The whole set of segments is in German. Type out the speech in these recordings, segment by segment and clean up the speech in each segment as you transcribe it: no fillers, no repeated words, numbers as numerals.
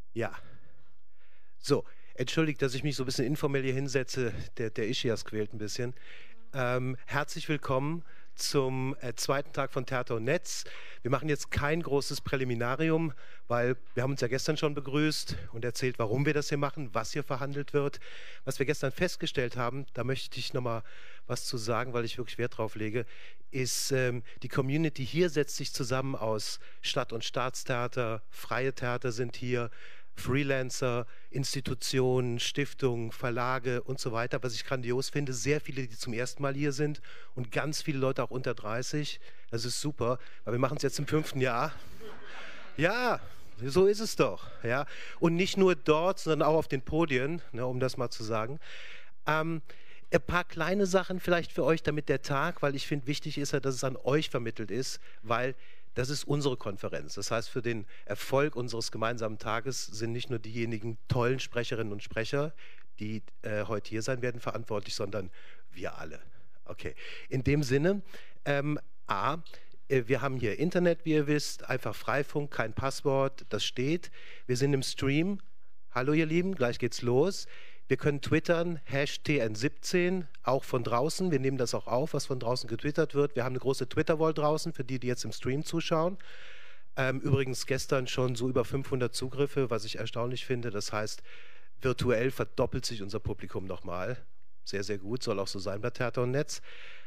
Ja, so, entschuldigt, dass ich mich so ein bisschen informell hier hinsetze. Der Ischias quält ein bisschen. Herzlich willkommen zum zweiten Tag von Theater und Netz. Wir machen jetzt kein großes Präliminarium, weil wir haben uns ja gestern schon begrüßt und erzählt, warum wir das hier machen, was hier verhandelt wird. Was wir gestern festgestellt haben, da möchte ich nochmal was zu sagen, weil ich wirklich Wert drauf lege, ist, die Community hier setzt sich zusammen aus Stadt- und Staatstheater, freie Theater sind hier, Freelancer, Institutionen, Stiftungen, Verlage und so weiter, was ich grandios finde. Sehr viele, die zum ersten Mal hier sind und ganz viele Leute auch unter 30. Das ist super, weil wir machen es jetzt im 5. Jahr. Ja, so ist es doch. Ja. Und nicht nur dort, sondern auch auf den Podien, ne, um das mal zu sagen. Ähm, ein paar kleine Sachen vielleicht für euch, damit der Tag, weil ich finde, wichtig ist ja, dass es an euch vermittelt ist, weil das ist unsere Konferenz. Das heißt, für den Erfolg unseres gemeinsamen Tages sind nicht nur diejenigen tollen Sprecherinnen und Sprecher, die heute hier sein werden, verantwortlich, sondern wir alle. Okay, in dem Sinne, A, wir haben hier Internet, wie ihr wisst, einfach Freifunk, kein Passwort, das steht. Wir sind im Stream. Hallo ihr Lieben, gleich geht's los. Wir können twittern, #TN17, auch von draußen. Wir nehmen das auch auf, was von draußen getwittert wird. Wir haben eine große Twitter-Wall draußen, für die, die jetzt im Stream zuschauen. Übrigens gestern schon so über 500 Zugriffe, was ich erstaunlich finde. Das heißt, virtuell verdoppelt sich unser Publikum nochmal. Sehr, sehr gut, soll auch so sein bei Theater und Netz.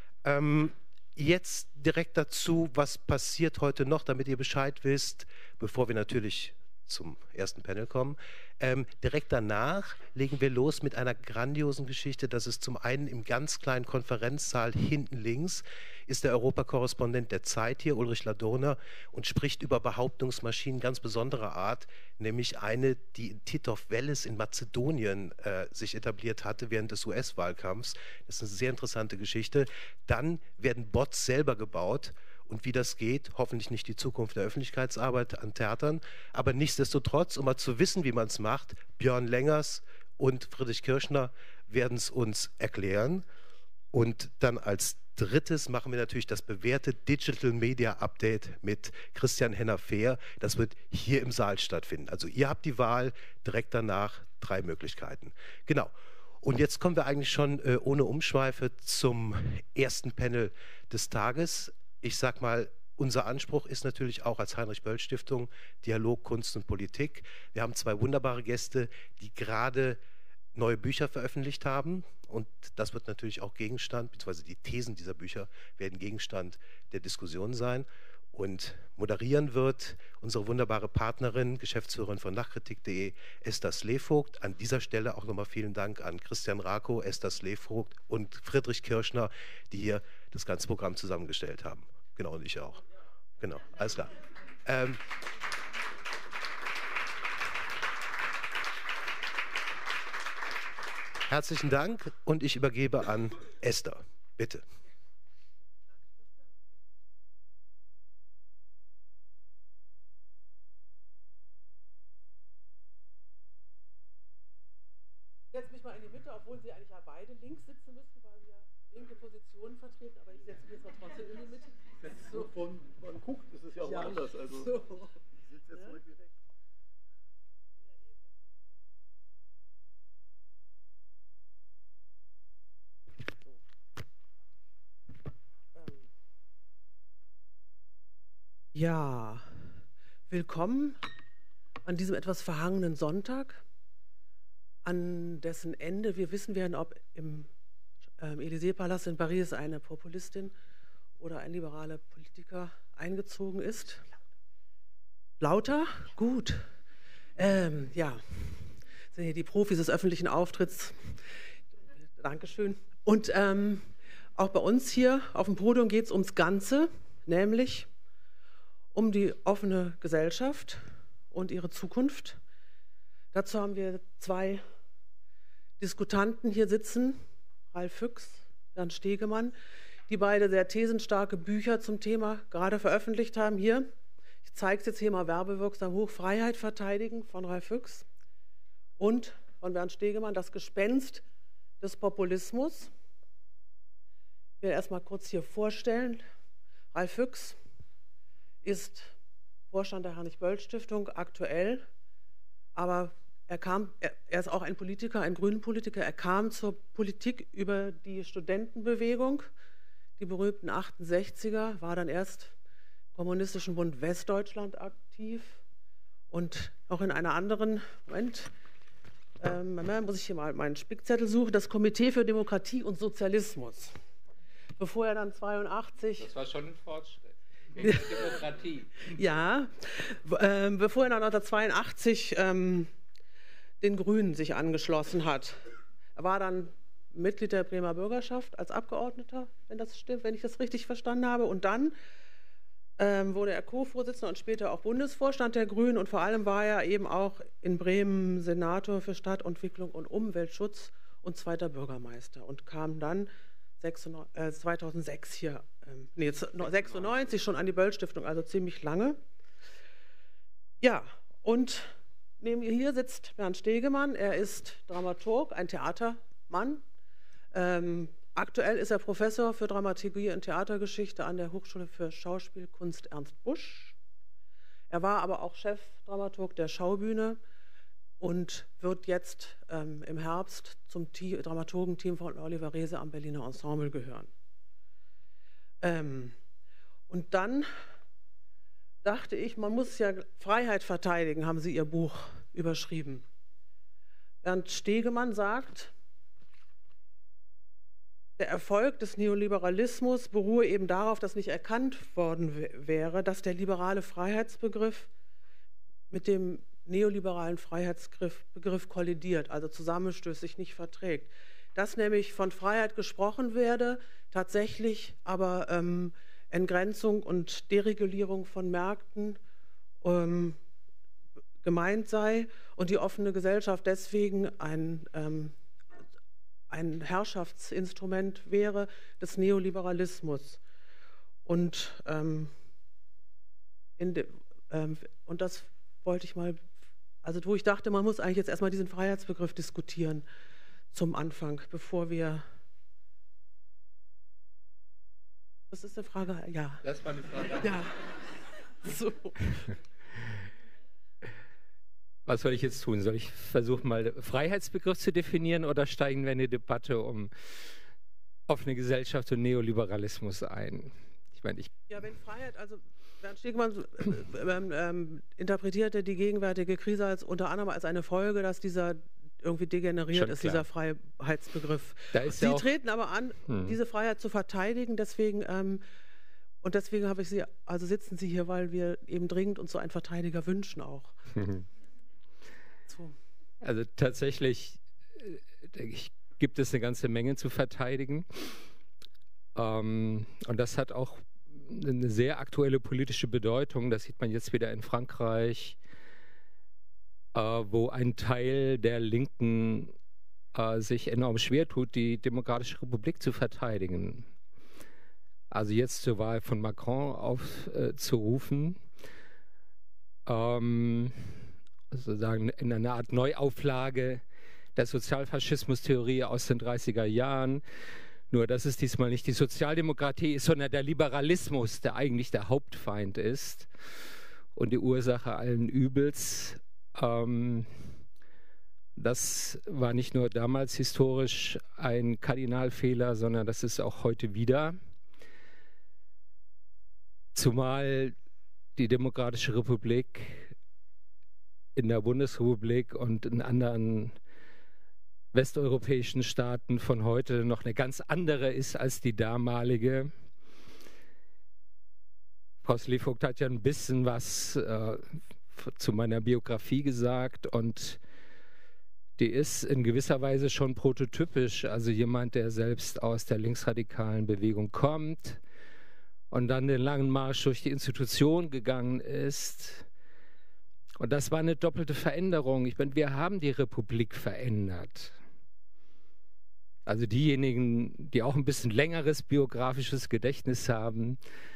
Jetzt direkt dazu, was passiert heute noch, damit ihr Bescheid wisst, bevor wir natürlich zum ersten Panel kommen. Direkt danach legen wir los mit einer grandiosen Geschichte. Das ist zum einen im ganz kleinen Konferenzsaal hinten links, ist der Europakorrespondent der Zeit hier, Ulrich Ladurner, und spricht über Behauptungsmaschinen ganz besonderer Art, nämlich eine, die in Titov-Veles in Mazedonien sich etabliert hatte während des US-Wahlkampfs. Das ist eine sehr interessante Geschichte. Dann werden Bots selber gebaut. Und wie das geht, hoffentlich nicht die Zukunft der Öffentlichkeitsarbeit an Theatern. Aber nichtsdestotrotz, um mal zu wissen, wie man es macht, Björn Lengers und Friedrich Kirschner werden es uns erklären. Und dann als drittes machen wir natürlich das bewährte Digital Media Update mit Christian Henner-Fehr. Das wird hier im Saal stattfinden. Also ihr habt die Wahl, direkt danach 3 Möglichkeiten. Genau. Und jetzt kommen wir eigentlich schon ohne Umschweife zum ersten Panel des Tages. Ich sag mal, unser Anspruch ist natürlich auch als Heinrich-Böll-Stiftung Dialog, Kunst und Politik. Wir haben 2 wunderbare Gäste, die gerade neue Bücher veröffentlicht haben. Und das wird natürlich auch Gegenstand, beziehungsweise die Thesen dieser Bücher werden Gegenstand der Diskussion sein. Und moderieren wird unsere wunderbare Partnerin, Geschäftsführerin von Nachkritik.de, Esther Slevogt. An dieser Stelle auch nochmal vielen Dank an Christian Rakow, Esther Slevogt und Friedrich Kirschner, die hier das ganze Programm zusammengestellt haben. Genau, und ich auch. Genau, alles klar. Herzlichen Dank und ich übergebe an Esther. Bitte. Ich setze mich mal in die Mitte, obwohl Sie eigentlich ja beide links sitzen müssten, weil Sie ja linke Positionen vertreten, aber ich setze mich jetzt mal trotzdem in die Mitte. So. Von man guckt, ist es ja auch Ja, anders. Also so. ich sitze jetzt zurück direkt. Ja, willkommen an diesem etwas verhangenen Sonntag, an dessen Ende wir wissen werden, ob im Élysée-Palast in Paris eine Populistin oder ein liberaler Politiker eingezogen ist. Lauter? Gut. Ja, sind hier die Profis des öffentlichen Auftritts. Dankeschön. Und auch bei uns hier auf dem Podium geht es ums Ganze, nämlich um die offene Gesellschaft und ihre Zukunft. Dazu haben wir 2 Diskutanten hier sitzen, Ralf Füchs, Bernd Stegemann, die beide sehr thesenstarke Bücher zum Thema gerade veröffentlicht haben. Hier, ich zeige es jetzt hier mal werbewirksam hoch, Freiheit verteidigen von Ralf Füchs und von Bernd Stegemann, das Gespenst des Populismus. Ich werde erst mal kurz hier vorstellen. Ralf Füchs ist Vorstand der Heinrich-Böll-Stiftung aktuell, aber er ist auch ein Politiker, ein Grünen-Politiker. Er kam zur Politik über die Studentenbewegung, die berühmten 68er, war dann erst im Kommunistischen Bund Westdeutschland aktiv und auch in einer anderen, muss ich hier mal meinen Spickzettel suchen, das Komitee für Demokratie und Sozialismus. Bevor er dann 82... Das war schon ein Fortschritt. Demokratie. Ja, bevor er dann 1982 den Grünen sich angeschlossen hat. Er war dann Mitglied der Bremer Bürgerschaft als Abgeordneter, wenn das stimmt, wenn ich das richtig verstanden habe. Und dann wurde er Co-Vorsitzender und später auch Bundesvorstand der Grünen. Und vor allem war er eben auch in Bremen Senator für Stadtentwicklung und Umweltschutz und zweiter Bürgermeister und kam dann 2006 hier, 96 schon an die Böll-Stiftung, also ziemlich lange. Ja, und neben mir hier sitzt Bernd Stegemann. Er ist Dramaturg, ein Theatermann. Aktuell ist er Professor für Dramaturgie und Theatergeschichte an der Hochschule für Schauspielkunst Ernst Busch. Er war aber auch Chefdramaturg der Schaubühne und wird jetzt im Herbst zum Dramaturgenteam von Oliver Reese am Berliner Ensemble gehören. Und dann dachte ich, man muss ja Freiheit verteidigen, haben Sie Ihr Buch überschrieben. Bernd Stegemann sagt, der Erfolg des Neoliberalismus beruhe eben darauf, dass nicht erkannt worden wäre, dass der liberale Freiheitsbegriff mit dem neoliberalen Freiheitsbegriff kollidiert, also zusammenstößt, sich nicht verträgt. Dass nämlich von Freiheit gesprochen werde, tatsächlich aber Entgrenzung und Deregulierung von Märkten gemeint sei und die offene Gesellschaft deswegen ein Herrschaftsinstrument wäre des Neoliberalismus. Und das wollte ich mal, also wo ich dachte, man muss eigentlich jetzt erstmal diesen Freiheitsbegriff diskutieren zum Anfang, bevor wir... Das ist eine Frage, ja. Das war eine Frage. Ja, so. Was soll ich jetzt tun? Soll ich versuchen, mal den Freiheitsbegriff zu definieren oder steigen wir in eine Debatte um offene Gesellschaft und Neoliberalismus ein? Ja, wenn Freiheit, also Bernd Stegemann interpretierte die gegenwärtige Krise unter anderem als eine Folge, dass dieser irgendwie degeneriert ist, dieser Freiheitsbegriff. Sie treten aber an, diese Freiheit zu verteidigen, deswegen habe ich Sie, also sitzen Sie hier, weil wir eben dringend uns so einen Verteidiger wünschen auch. So. Also tatsächlich gibt es eine ganze Menge zu verteidigen. Und das hat auch eine sehr aktuelle politische Bedeutung. Das sieht man jetzt wieder in Frankreich, wo ein Teil der Linken sich enorm schwer tut, die Demokratische Republik zu verteidigen. Also jetzt zur Wahl von Macron aufzurufen, sozusagen in einer Art Neuauflage der Sozialfaschismus-Theorie aus den 30er Jahren. Nur, dass es diesmal nicht die Sozialdemokratie ist, sondern der Liberalismus, der eigentlich der Hauptfeind ist und die Ursache allen Übels. Das war nicht nur damals historisch ein Kardinalfehler, sondern das ist auch heute wieder. Zumal die Demokratische Republik in der Bundesrepublik und in anderen westeuropäischen Staaten von heute noch eine ganz andere ist als die damalige. Frau Slevogt hat ja ein bisschen was zu meiner Biografie gesagt und die ist in gewisser Weise schon prototypisch, also jemand, der selbst aus der linksradikalen Bewegung kommt und dann den langen Marsch durch die Institution gegangen ist. Und das war eine doppelte Veränderung. Ich meine, wir haben die Republik verändert. Also diejenigen, die auch ein bisschen längeres biografisches Gedächtnis haben,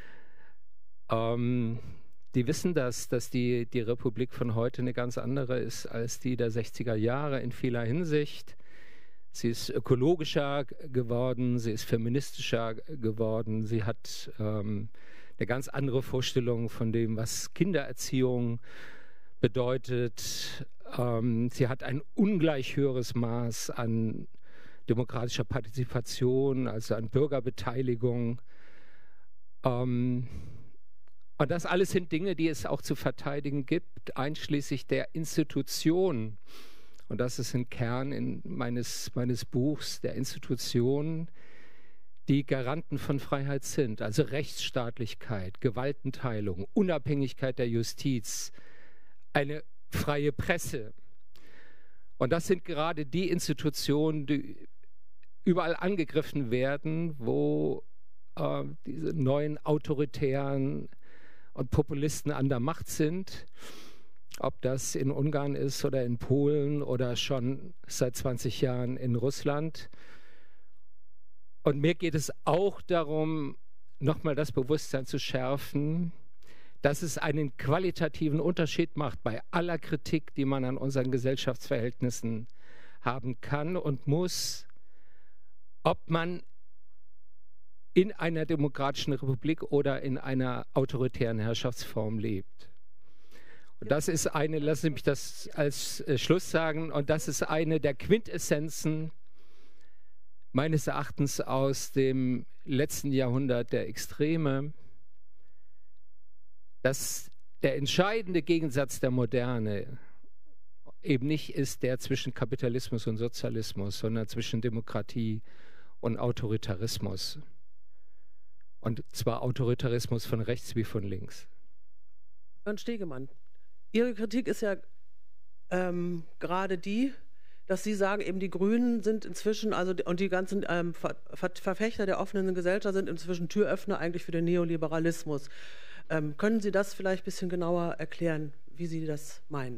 die wissen dass die Republik von heute eine ganz andere ist als die der 60er Jahre in vieler Hinsicht. Sie ist ökologischer geworden, sie ist feministischer geworden, sie hat eine ganz andere Vorstellung von dem, was Kindererziehung bedeutet. Sie hat ein ungleich höheres Maß an demokratischer Partizipation, also an Bürgerbeteiligung. Und das alles sind Dinge, die es auch zu verteidigen gibt, einschließlich der Institutionen. Und das ist ein Kern meines Buchs, der Institutionen, die Garanten von Freiheit sind. Also Rechtsstaatlichkeit, Gewaltenteilung, Unabhängigkeit der Justiz, eine freie Presse. Und das sind gerade die Institutionen, die überall angegriffen werden, wo diese neuen Autoritären und Populisten an der Macht sind. Ob das in Ungarn ist oder in Polen oder schon seit 20 Jahren in Russland. Und mir geht es auch darum, nochmal das Bewusstsein zu schärfen, dass es einen qualitativen Unterschied macht bei aller Kritik, die man an unseren Gesellschaftsverhältnissen haben kann und muss, ob man in einer demokratischen Republik oder in einer autoritären Herrschaftsform lebt. Und das ist eine, lassen Sie mich das als Schluss sagen, und das ist eine der Quintessenzen meines Erachtens aus dem letzten Jahrhundert der Extreme, dass der entscheidende Gegensatz der Moderne eben nicht ist der zwischen Kapitalismus und Sozialismus, sondern zwischen Demokratie und Autoritarismus. Und zwar Autoritarismus von rechts wie von links. Herr Stegemann, Ihre Kritik ist ja gerade die, dass Sie sagen, eben die Grünen sind inzwischen, und die ganzen Verfechter der offenen Gesellschaft sind inzwischen Türöffner eigentlich für den Neoliberalismus. Können Sie das vielleicht ein bisschen genauer erklären, wie Sie das meinen?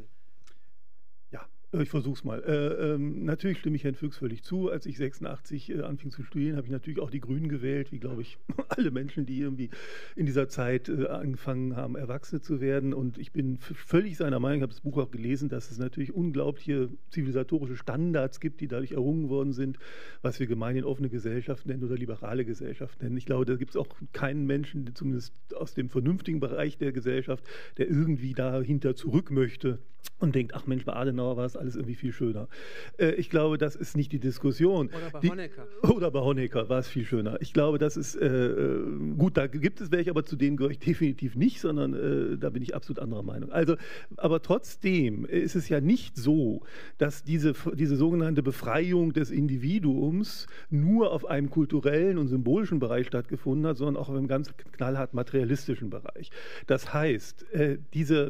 Ich versuche es mal. Natürlich stimme ich Herrn Füchs völlig zu. Als ich 86 anfing zu studieren, habe ich natürlich auch die Grünen gewählt, wie, glaube ich, alle Menschen, die irgendwie in dieser Zeit angefangen haben, Erwachsene zu werden. Und ich bin völlig seiner Meinung, ich habe das Buch auch gelesen, dass es natürlich unglaubliche zivilisatorische Standards gibt, die dadurch errungen worden sind, was wir gemeinhin offene Gesellschaft nennen oder liberale Gesellschaft nennen. Ich glaube, da gibt es auch keinen Menschen, zumindest aus dem vernünftigen Bereich der Gesellschaft, der irgendwie dahinter zurück möchte und denkt, ach Mensch, bei Adenauer war es alles irgendwie viel schöner. Ich glaube, das ist nicht die Diskussion. Oder bei Honecker. Oder bei Honecker war es viel schöner. Ich glaube, das ist, gut, da gibt es welche, aber zu denen gehöre ich definitiv nicht, sondern da bin ich absolut anderer Meinung. Also, aber trotzdem ist es ja nicht so, dass diese sogenannte Befreiung des Individuums nur auf einem kulturellen und symbolischen Bereich stattgefunden hat, sondern auch auf einem ganz knallhart materialistischen Bereich. Das heißt, diese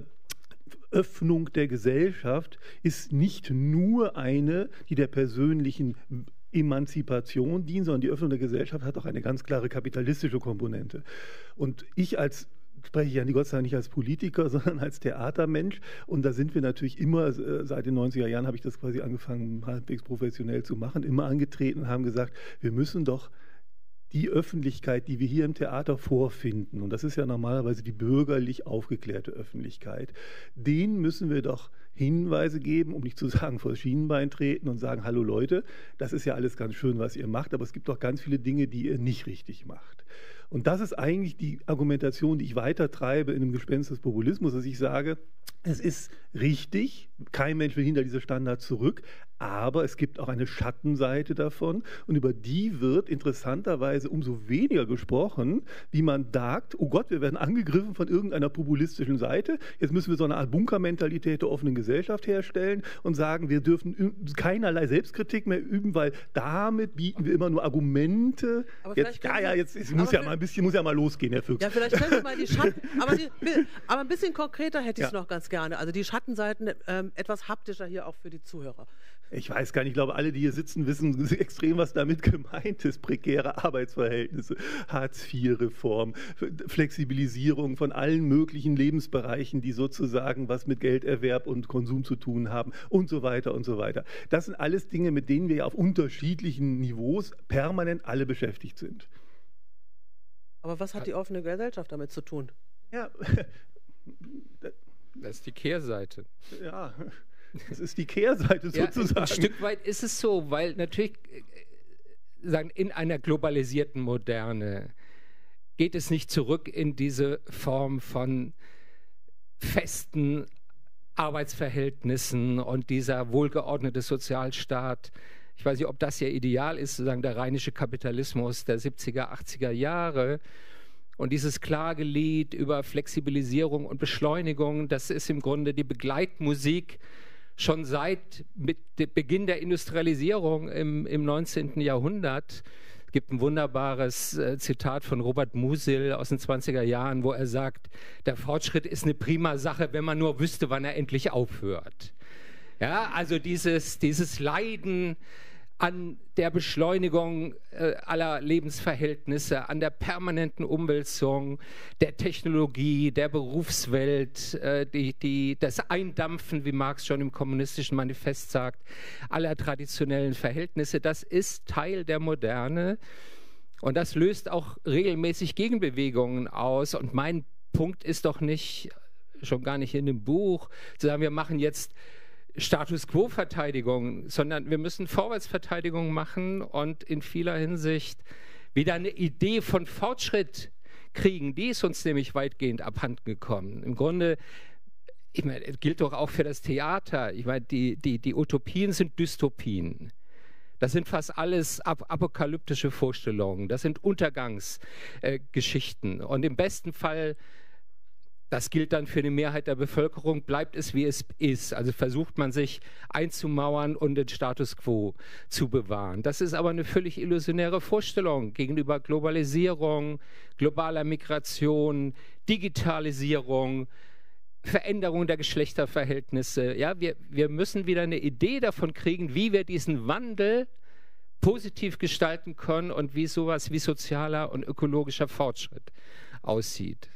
Öffnung der Gesellschaft ist nicht nur eine, die der persönlichen Emanzipation dient, sondern die Öffnung der Gesellschaft hat auch eine ganz klare kapitalistische Komponente. Und spreche ich ja Gott sei Dank nicht als Politiker, sondern als Theatermensch. Und da sind wir natürlich immer, seit den 90er Jahren habe ich das quasi angefangen, halbwegs professionell zu machen, immer angetreten und haben gesagt, wir müssen doch die Öffentlichkeit, die wir hier im Theater vorfinden, und das ist ja normalerweise die bürgerlich aufgeklärte Öffentlichkeit, denen müssen wir doch Hinweise geben, um nicht zu sagen, vor das Schienenbein treten und sagen, hallo Leute, das ist ja alles ganz schön, was ihr macht, aber es gibt doch ganz viele Dinge, die ihr nicht richtig macht. Und das ist eigentlich die Argumentation, die ich weitertreibe in dem Gespenst des Populismus, dass ich sage, es ist richtig, kein Mensch will hinter diese Standards zurück, aber es gibt auch eine Schattenseite davon und über die wird interessanterweise umso weniger gesprochen, wie man sagt, oh Gott, wir werden angegriffen von irgendeiner populistischen Seite, jetzt müssen wir so eine Art Bunkermentalität der offenen Gesellschaft herstellen und sagen, wir dürfen keinerlei Selbstkritik mehr üben, weil damit bieten wir immer nur Argumente. Muss ja mal losgehen, Herr Füchs. Ja, vielleicht können Sie mal die Schatten, aber ein bisschen konkreter hätte ich es noch ganz gerne. Also die Schattenseiten etwas haptischer hier auch für die Zuhörer. Ich weiß gar nicht, ich glaube, alle, die hier sitzen, wissen extrem, was damit gemeint ist. Prekäre Arbeitsverhältnisse, Hartz-IV-Reform, Flexibilisierung von allen möglichen Lebensbereichen, die sozusagen was mit Gelderwerb und Konsum zu tun haben und so weiter und so weiter. Das sind alles Dinge, mit denen wir ja auf unterschiedlichen Niveaus permanent alle beschäftigt sind. Aber was hat die offene Gesellschaft damit zu tun? Ja, das ist die Kehrseite. Ja, das ist die Kehrseite sozusagen. Ein Stück weit ist es so, weil natürlich in einer globalisierten Moderne geht es nicht zurück in diese Form von festen Arbeitsverhältnissen und dieser wohlgeordnete Sozialstaat. Ich weiß nicht, ob das Ihr Ideal ist, sozusagen der rheinische Kapitalismus der 70er, 80er Jahre. Und dieses Klagelied über Flexibilisierung und Beschleunigung, das ist im Grunde die Begleitmusik schon seit Beginn der Industrialisierung im 19. Jahrhundert. Es gibt ein wunderbares Zitat von Robert Musil aus den 20er Jahren, wo er sagt, der Fortschritt ist eine prima Sache, wenn man nur wüsste, wann er endlich aufhört. Ja, also dieses Leiden an der Beschleunigung aller Lebensverhältnisse, an der permanenten Umwälzung der Technologie, der Berufswelt, das Eindampfen, wie Marx schon im Kommunistischen Manifest sagt, aller traditionellen Verhältnisse, das ist Teil der Moderne und das löst auch regelmäßig Gegenbewegungen aus. Und mein Punkt ist doch nicht, schon gar nicht in dem Buch, zu sagen, wir machen jetzt Status-Quo-Verteidigung, sondern wir müssen Vorwärtsverteidigung machen und in vieler Hinsicht wieder eine Idee von Fortschritt kriegen. Die ist uns nämlich weitgehend abhanden gekommen. Im Grunde, ich meine, es gilt doch auch für das Theater. Ich meine, die Utopien sind Dystopien. Das sind fast alles apokalyptische Vorstellungen. Das sind Untergangsgeschichten. Und im besten Fall, das gilt dann für die Mehrheit der Bevölkerung, bleibt es, wie es ist. Also versucht man sich einzumauern und den Status quo zu bewahren. Das ist aber eine völlig illusionäre Vorstellung gegenüber Globalisierung, globaler Migration, Digitalisierung, Veränderung der Geschlechterverhältnisse. Ja, wir müssen wieder eine Idee davon kriegen, wie wir diesen Wandel positiv gestalten können und wie sowas wie sozialer und ökologischer Fortschritt aussieht.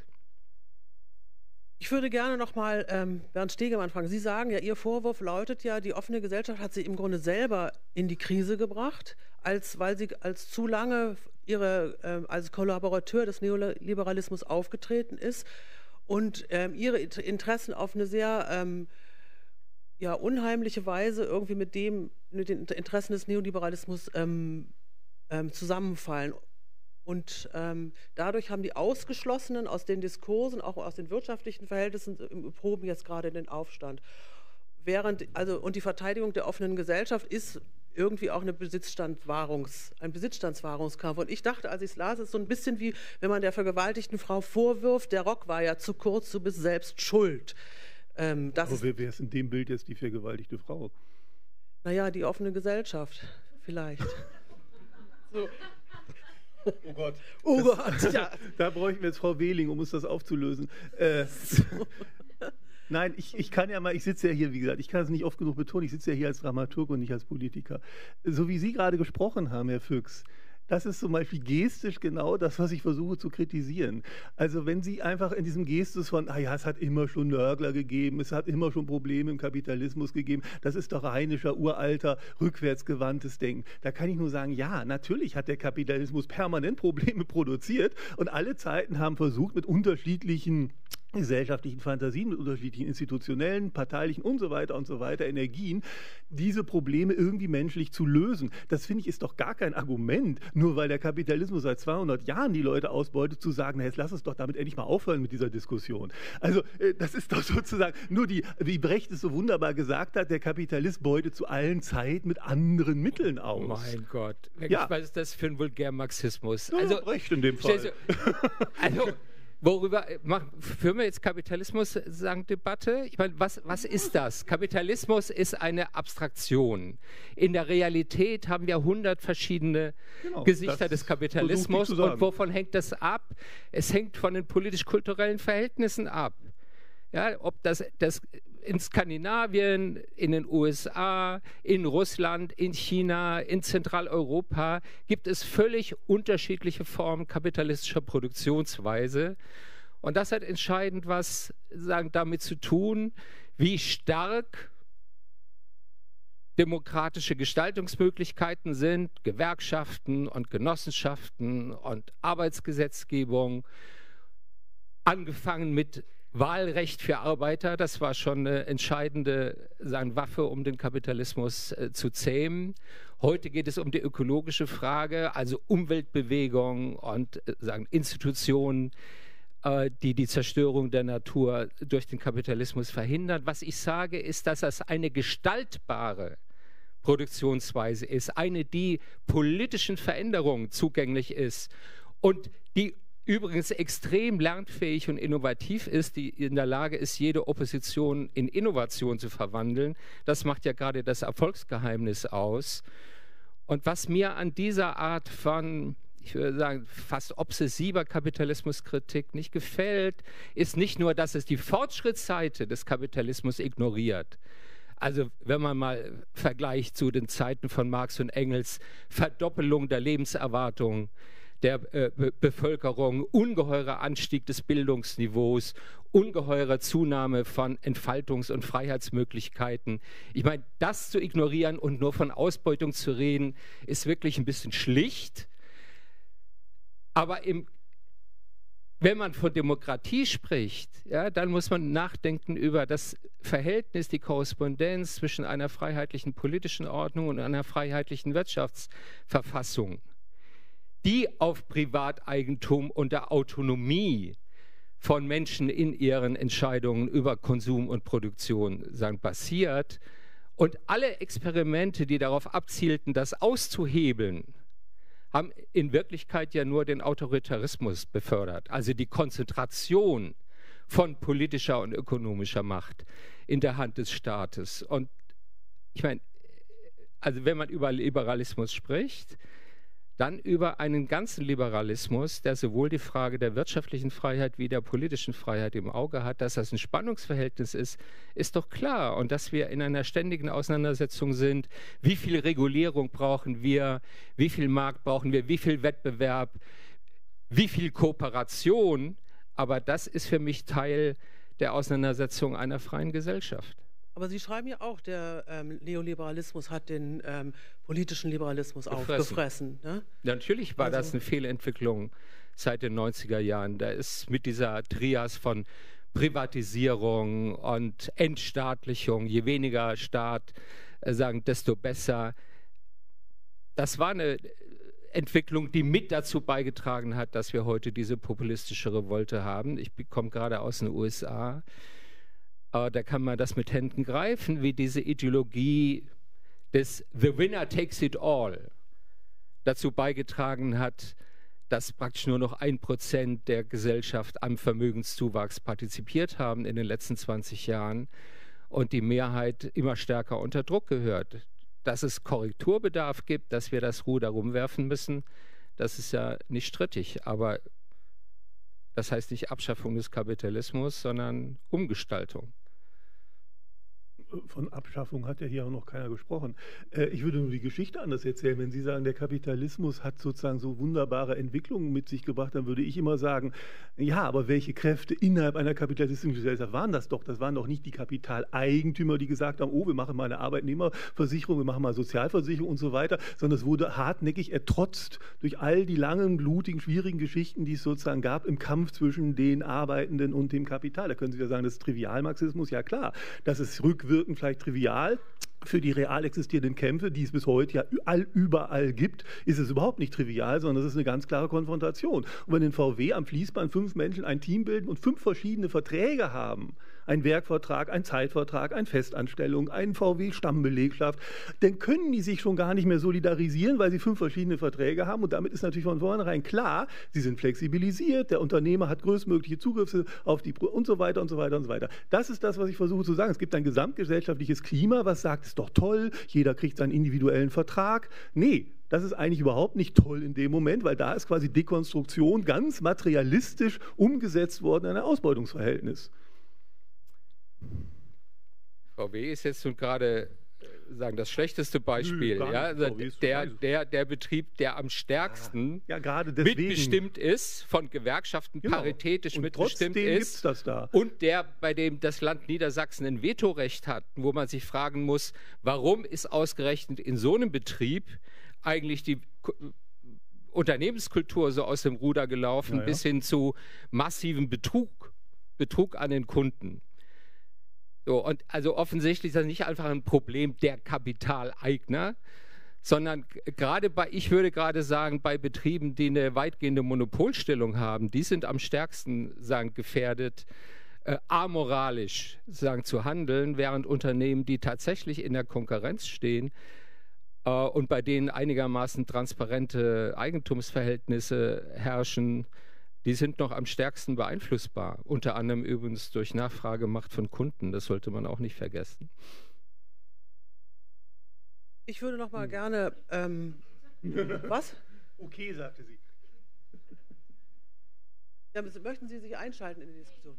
Ich würde gerne nochmal Bernd Stegemann fragen. Sie sagen ja, Ihr Vorwurf lautet ja, die offene Gesellschaft hat sie im Grunde selber in die Krise gebracht, weil sie als zu lange als Kollaborateur des Neoliberalismus aufgetreten ist und ihre Interessen auf eine sehr unheimliche Weise irgendwie mit den Interessen des Neoliberalismus zusammenfallen. Und dadurch haben die Ausgeschlossenen aus den Diskursen, auch aus den wirtschaftlichen Verhältnissen, proben jetzt gerade den Aufstand. Und die Verteidigung der offenen Gesellschaft ist irgendwie auch ein Besitzstandswahrungskampf. Und ich dachte, als ich es las, es ist so ein bisschen wie, wenn man der vergewaltigten Frau vorwirft, der Rock war ja zu kurz, du bist selbst schuld. Aber wer ist in dem Bild jetzt die vergewaltigte Frau? Naja, die offene Gesellschaft, vielleicht. So. Oh Gott. Oh Gott, ja. Da bräuchten wir jetzt Frau Wehling, um uns das aufzulösen. Nein, ich kann ja mal, ich sitze ja hier, wie gesagt, ich kann es nicht oft genug betonen, ich sitze ja hier als Dramaturg und nicht als Politiker. So wie Sie gerade gesprochen haben, Herr Füchs, das ist zum Beispiel gestisch genau das, was ich versuche zu kritisieren. Also wenn Sie einfach in diesem Gestus von, es hat immer schon Nörgler gegeben, es hat immer schon Probleme im Kapitalismus gegeben, das ist doch rheinischer, uralter, rückwärtsgewandtes Denken. Da kann ich nur sagen, ja, natürlich hat der Kapitalismus permanent Probleme produziert und alle Zeiten haben versucht, mit unterschiedlichen gesellschaftlichen Fantasien, mit unterschiedlichen institutionellen, parteilichen und so weiter Energien, diese Probleme irgendwie menschlich zu lösen. Das finde ich ist doch gar kein Argument, nur weil der Kapitalismus seit 200 Jahren die Leute ausbeutet, zu sagen, na jetzt lass uns doch damit endlich mal aufhören mit dieser Diskussion. Also das ist doch sozusagen nur wie Brecht es so wunderbar gesagt hat, der Kapitalist beutet zu allen Zeiten mit anderen Mitteln aus. Mein Gott, Ja. was ist das für ein Vulgärmarxismus? Ja, Also, Brecht in dem Fall. Worüber führen wir jetzt Kapitalismus-Debatte? Ich meine, was ist das? Kapitalismus ist eine Abstraktion. In der Realität haben wir 100 verschiedene Gesichter des Kapitalismus. Und wovon hängt das ab? Es hängt von den politisch-kulturellen Verhältnissen ab. Ja, ob das in Skandinavien, in den USA, in Russland, in China, in Zentraleuropa gibt es völlig unterschiedliche Formen kapitalistischer Produktionsweise. Und das hat entscheidend was damit zu tun, wie stark demokratische Gestaltungsmöglichkeiten sind, Gewerkschaften und Genossenschaften und Arbeitsgesetzgebung, angefangen mit Wahlrecht für Arbeiter, das war schon eine entscheidende Waffe, um den Kapitalismus zu zähmen. Heute geht es um die ökologische Frage, also Umweltbewegung und Institutionen, die die Zerstörung der Natur durch den Kapitalismus verhindern. Was ich sage, ist, dass das eine gestaltbare Produktionsweise ist, eine, die politischen Veränderungen zugänglich ist und die übrigens extrem lernfähig und innovativ ist, die in der Lage ist, jede Opposition in Innovation zu verwandeln. Das macht ja gerade das Erfolgsgeheimnis aus. Und was mir an dieser Art von, ich würde sagen, fast obsessiver Kapitalismuskritik nicht gefällt, ist nicht nur, dass es die Fortschrittsseite des Kapitalismus ignoriert. Also wenn man mal vergleicht zu den Zeiten von Marx und Engels, Verdoppelung der Lebenserwartung der Bevölkerung, ungeheurer Anstieg des Bildungsniveaus, ungeheure Zunahme von Entfaltungs- und Freiheitsmöglichkeiten. Ich meine, das zu ignorieren und nur von Ausbeutung zu reden, ist wirklich ein bisschen schlicht. Aber wenn man von Demokratie spricht, ja, dann muss man nachdenken über das Verhältnis, die Korrespondenz zwischen einer freiheitlichen politischen Ordnung und einer freiheitlichen Wirtschaftsverfassung, die auf Privateigentum und der Autonomie von Menschen in ihren Entscheidungen über Konsum und Produktion basiert. Und alle Experimente, die darauf abzielten, das auszuhebeln, haben in Wirklichkeit ja nur den Autoritarismus befördert, also die Konzentration von politischer und ökonomischer Macht in der Hand des Staates. Und ich meine, also wenn man über Liberalismus spricht, dann über einen ganzen Liberalismus, der sowohl die Frage der wirtschaftlichen Freiheit wie der politischen Freiheit im Auge hat. Dass das ein Spannungsverhältnis ist, ist doch klar. Und dass wir in einer ständigen Auseinandersetzung sind, wie viel Regulierung brauchen wir, wie viel Markt brauchen wir, wie viel Wettbewerb, wie viel Kooperation. Aber das ist für mich Teil der Auseinandersetzung einer freien Gesellschaft. Aber Sie schreiben ja auch, der Neoliberalismus hat den politischen Liberalismus aufgefressen. Ne? Natürlich war das eine Fehlentwicklung seit den 90er Jahren. Da ist mit dieser Trias von Privatisierung und Entstaatlichung, je weniger Staat, desto besser. Das war eine Entwicklung, die mit dazu beigetragen hat, dass wir heute diese populistische Revolte haben. Ich komme gerade aus den USA. Da kann man das mit Händen greifen, wie diese Ideologie des The Winner Takes It All dazu beigetragen hat, dass praktisch nur noch 1% der Gesellschaft am Vermögenszuwachs partizipiert haben in den letzten 20 Jahren und die Mehrheit immer stärker unter Druck gehört. Dass es Korrekturbedarf gibt, dass wir das Ruder rumwerfen müssen, das ist ja nicht strittig, aber das heißt nicht Abschaffung des Kapitalismus, sondern Umgestaltung. Von Abschaffung hat ja hier auch noch keiner gesprochen. Ich würde nur die Geschichte anders erzählen. Wenn Sie sagen, der Kapitalismus hat sozusagen so wunderbare Entwicklungen mit sich gebracht, dann würde ich immer sagen, ja, aber welche Kräfte innerhalb einer kapitalistischen Gesellschaft waren das doch? Das waren doch nicht die Kapitaleigentümer, die gesagt haben, oh, wir machen mal eine Arbeitnehmerversicherung, wir machen mal Sozialversicherung und so weiter, sondern es wurde hartnäckig ertrotzt durch all die langen, blutigen, schwierigen Geschichten, die es sozusagen gab im Kampf zwischen den Arbeitenden und dem Kapital. Da können Sie ja sagen, das ist Trivialmarxismus, ja klar, das ist rückwirkend vielleicht trivial. Für die real existierenden Kämpfe, die es bis heute ja überall gibt, ist es überhaupt nicht trivial, sondern es ist eine ganz klare Konfrontation. Und wenn in VW am Fließband 5 Menschen ein Team bilden und 5 verschiedene Verträge haben, ein Werkvertrag, ein Zeitvertrag, eine Festanstellung, eine VW-Stammbelegschaft, dann können die sich schon gar nicht mehr solidarisieren, weil sie 5 verschiedene Verträge haben. Und damit ist natürlich von vornherein klar, sie sind flexibilisiert, der Unternehmer hat größtmögliche Zugriffe auf die und so weiter und so weiter und so weiter. Das ist das, was ich versuche zu sagen. Es gibt ein gesamtgesellschaftliches Klima, was sagt, ist doch toll, jeder kriegt seinen individuellen Vertrag. Nee, das ist eigentlich überhaupt nicht toll in dem Moment, weil da ist quasi Dekonstruktion ganz materialistisch umgesetzt worden in ein Ausbeutungsverhältnis. VW ist jetzt nun gerade das schlechteste Beispiel. Ja? Also der Betrieb, der am stärksten mitbestimmt ist, von Gewerkschaften paritätisch mitbestimmt ist und der, bei dem das Land Niedersachsen ein Vetorecht hat, wo man sich fragen muss, warum ist ausgerechnet in so einem Betrieb eigentlich die Unternehmenskultur so aus dem Ruder gelaufen, bis hin zu massivem Betrug an den Kunden. So, und also offensichtlich ist das nicht einfach ein Problem der Kapitaleigner, sondern ich würde gerade sagen, bei Betrieben, die eine weitgehende Monopolstellung haben, die sind am stärksten gefährdet, amoralisch zu handeln, während Unternehmen, die tatsächlich in der Konkurrenz stehen und bei denen einigermaßen transparente Eigentumsverhältnisse herrschen, die sind noch am stärksten beeinflussbar. Unter anderem übrigens durch Nachfragemacht von Kunden. Das sollte man auch nicht vergessen. Ich würde noch mal gerne... was? Okay, sagte sie. Ja, möchten Sie sich einschalten in die Diskussion?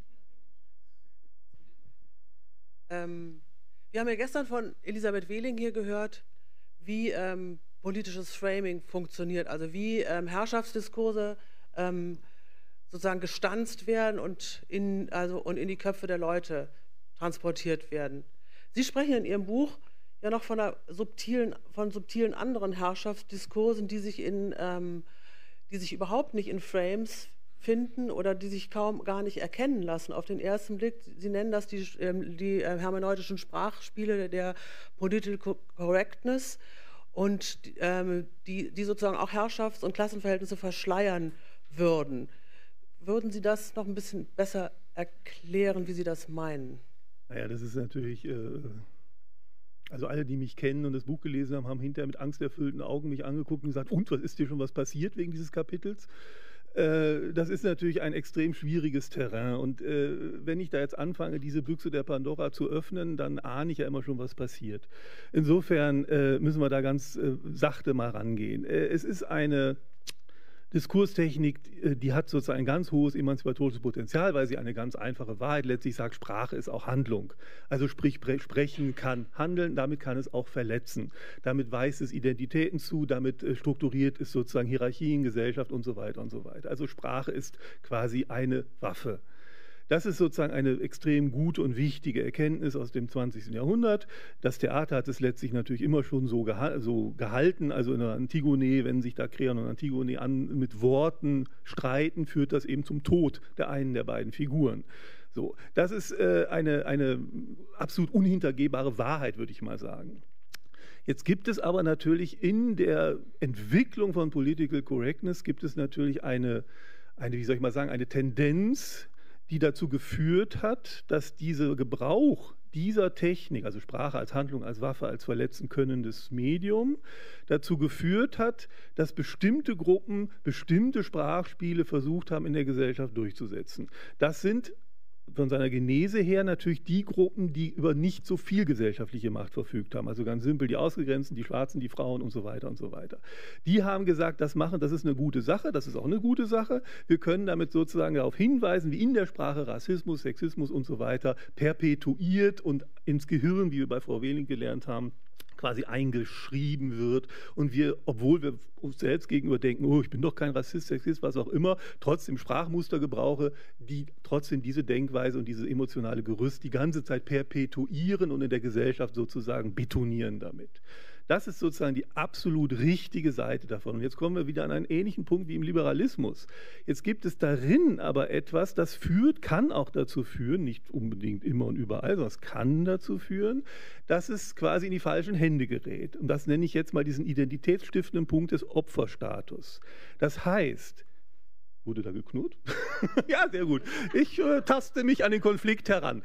Wir haben ja gestern von Elisabeth Wehling hier gehört, wie politisches Framing funktioniert, also wie Herrschaftsdiskurse sozusagen gestanzt werden und in die Köpfe der Leute transportiert werden. Sie sprechen in Ihrem Buch ja noch von subtilen anderen Herrschaftsdiskursen, die sich überhaupt nicht in Frames finden oder die sich gar nicht erkennen lassen auf den ersten Blick. Sie nennen das die hermeneutischen Sprachspiele der Political Correctness und die sozusagen auch Herrschafts- und Klassenverhältnisse verschleiern würden. Würden Sie das noch ein bisschen besser erklären, wie Sie das meinen? Naja, das ist natürlich... Also alle, die mich kennen und das Buch gelesen haben, haben hinterher mit angsterfüllten Augen mich angeguckt und gesagt, und, was ist dir schon was passiert wegen dieses Kapitels? Das ist natürlich ein extrem schwieriges Terrain und wenn ich da jetzt anfange, diese Büchse der Pandora zu öffnen, dann ahne ich ja immer schon, was passiert. Insofern müssen wir da ganz sachte mal rangehen. Es ist eine Diskurstechnik, die hat sozusagen ein ganz hohes emanzipatorisches Potenzial, weil sie eine ganz einfache Wahrheit letztlich sagt, Sprache ist auch Handlung. Also sprich, Sprechen kann handeln, damit kann es auch verletzen. Damit weist es Identitäten zu, damit strukturiert es sozusagen Hierarchien, Gesellschaft und so weiter und so weiter. Also Sprache ist quasi eine Waffe. Das ist sozusagen eine extrem gute und wichtige Erkenntnis aus dem 20. Jahrhundert. Das Theater hat es letztlich natürlich immer schon so gehalten. Also in der Antigone, wenn sich da Kreon und Antigone mit Worten streiten, führt das eben zum Tod der einen der beiden Figuren. So, das ist eine absolut unhintergehbare Wahrheit, würde ich mal sagen. Jetzt gibt es aber natürlich in der Entwicklung von Political Correctness gibt es natürlich eine Tendenz, die dazu geführt hat, dass dieser Gebrauch dieser Technik, also Sprache als Handlung, als Waffe, als verletzen könnendes Medium, dazu geführt hat, dass bestimmte Gruppen bestimmte Sprachspiele versucht haben, in der Gesellschaft durchzusetzen. Das sind von seiner Genese her natürlich die Gruppen, die über nicht so viel gesellschaftliche Macht verfügt haben. Also ganz simpel die Ausgegrenzten, die Schwarzen, die Frauen und so weiter und so weiter. Die haben gesagt, das ist eine gute Sache, das ist auch eine gute Sache. Wir können damit sozusagen darauf hinweisen, wie in der Sprache Rassismus, Sexismus und so weiter perpetuiert und ins Gehirn, wie wir bei Frau Wehling gelernt haben, quasi eingeschrieben wird und wir, obwohl wir uns selbst gegenüber denken, oh, ich bin doch kein Rassist, Sexist, was auch immer, trotzdem Sprachmuster gebrauche, die trotzdem diese Denkweise und dieses emotionale Gerüst die ganze Zeit perpetuieren und in der Gesellschaft sozusagen betonieren damit. Das ist sozusagen die absolut richtige Seite davon. Und jetzt kommen wir wieder an einen ähnlichen Punkt wie im Liberalismus. Jetzt gibt es darin aber etwas, das kann auch dazu führen, nicht unbedingt immer und überall, sondern es kann dazu führen, dass es quasi in die falschen Hände gerät. Und das nenne ich jetzt mal diesen identitätsstiftenden Punkt des Opferstatus. Das heißt, wurde da geknurrt? Ja, sehr gut. Ich taste mich an den Konflikt heran.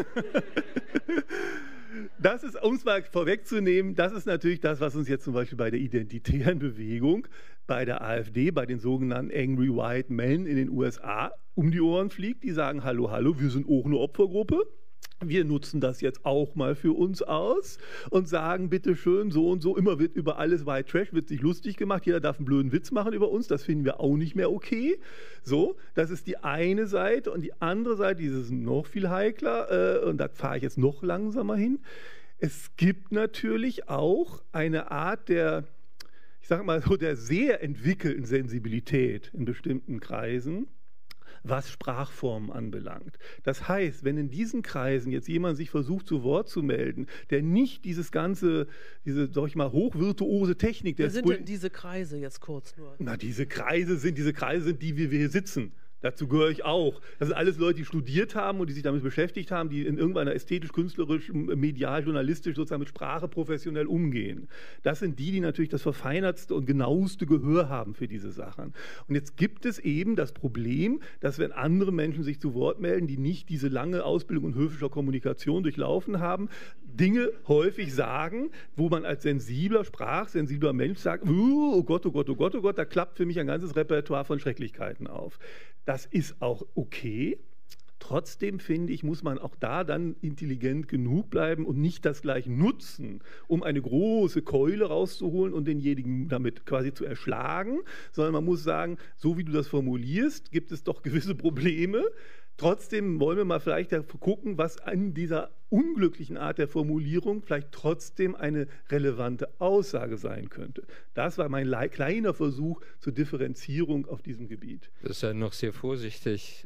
Das ist, um es mal vorwegzunehmen, das ist natürlich das, was uns jetzt zum Beispiel bei der identitären Bewegung, bei der AfD, bei den sogenannten Angry White Men in den USA um die Ohren fliegt. Die sagen, hallo, hallo, wir sind auch eine Opfergruppe. Wir nutzen das jetzt auch mal für uns aus und sagen, bitteschön, so und so, immer wird über alles White Trash, wird sich lustig gemacht, jeder darf einen blöden Witz machen über uns, das finden wir auch nicht mehr okay. So, das ist die eine Seite und die andere Seite, die ist noch viel heikler und da fahre ich jetzt noch langsamer hin. Es gibt natürlich auch eine Art der, ich sage mal so, der sehr entwickelten Sensibilität in bestimmten Kreisen, was Sprachformen anbelangt. Das heißt, wenn in diesen Kreisen jetzt jemand sich versucht, zu Wort zu melden, der nicht diese, sag ich mal, hochvirtuose Technik... Wer sind denn diese Kreise jetzt kurz nur? Na, diese Kreise sind, die wir hier sitzen. Dazu gehöre ich auch. Das sind alles Leute, die studiert haben und die sich damit beschäftigt haben, die in irgendeiner ästhetisch-künstlerischen, medial-journalistisch sozusagen mit Sprache professionell umgehen. Das sind die natürlich das verfeinertste und genaueste Gehör haben für diese Sachen. Und jetzt gibt es eben das Problem, dass wenn andere Menschen sich zu Wort melden, die nicht diese lange Ausbildung in höfischer Kommunikation durchlaufen haben, Dinge häufig sagen, wo man als sprachsensibler Mensch sagt, oh Gott, oh Gott, oh Gott, oh Gott, da klappt für mich ein ganzes Repertoire von Schrecklichkeiten auf. Das ist auch okay. Trotzdem finde ich, muss man auch da dann intelligent genug bleiben und nicht das gleich nutzen, um eine große Keule rauszuholen und denjenigen damit quasi zu erschlagen, sondern man muss sagen, so wie du das formulierst, gibt es doch gewisse Probleme. Trotzdem wollen wir mal vielleicht gucken, was an dieser unglücklichen Art der Formulierung vielleicht trotzdem eine relevante Aussage sein könnte. Das war mein kleiner Versuch zur Differenzierung auf diesem Gebiet. Das ist ja noch sehr vorsichtig.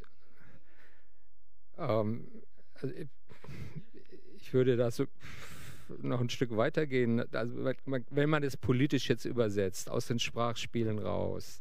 Also ich würde da so noch ein Stück weitergehen. Also wenn man es politisch jetzt übersetzt, aus den Sprachspielen raus,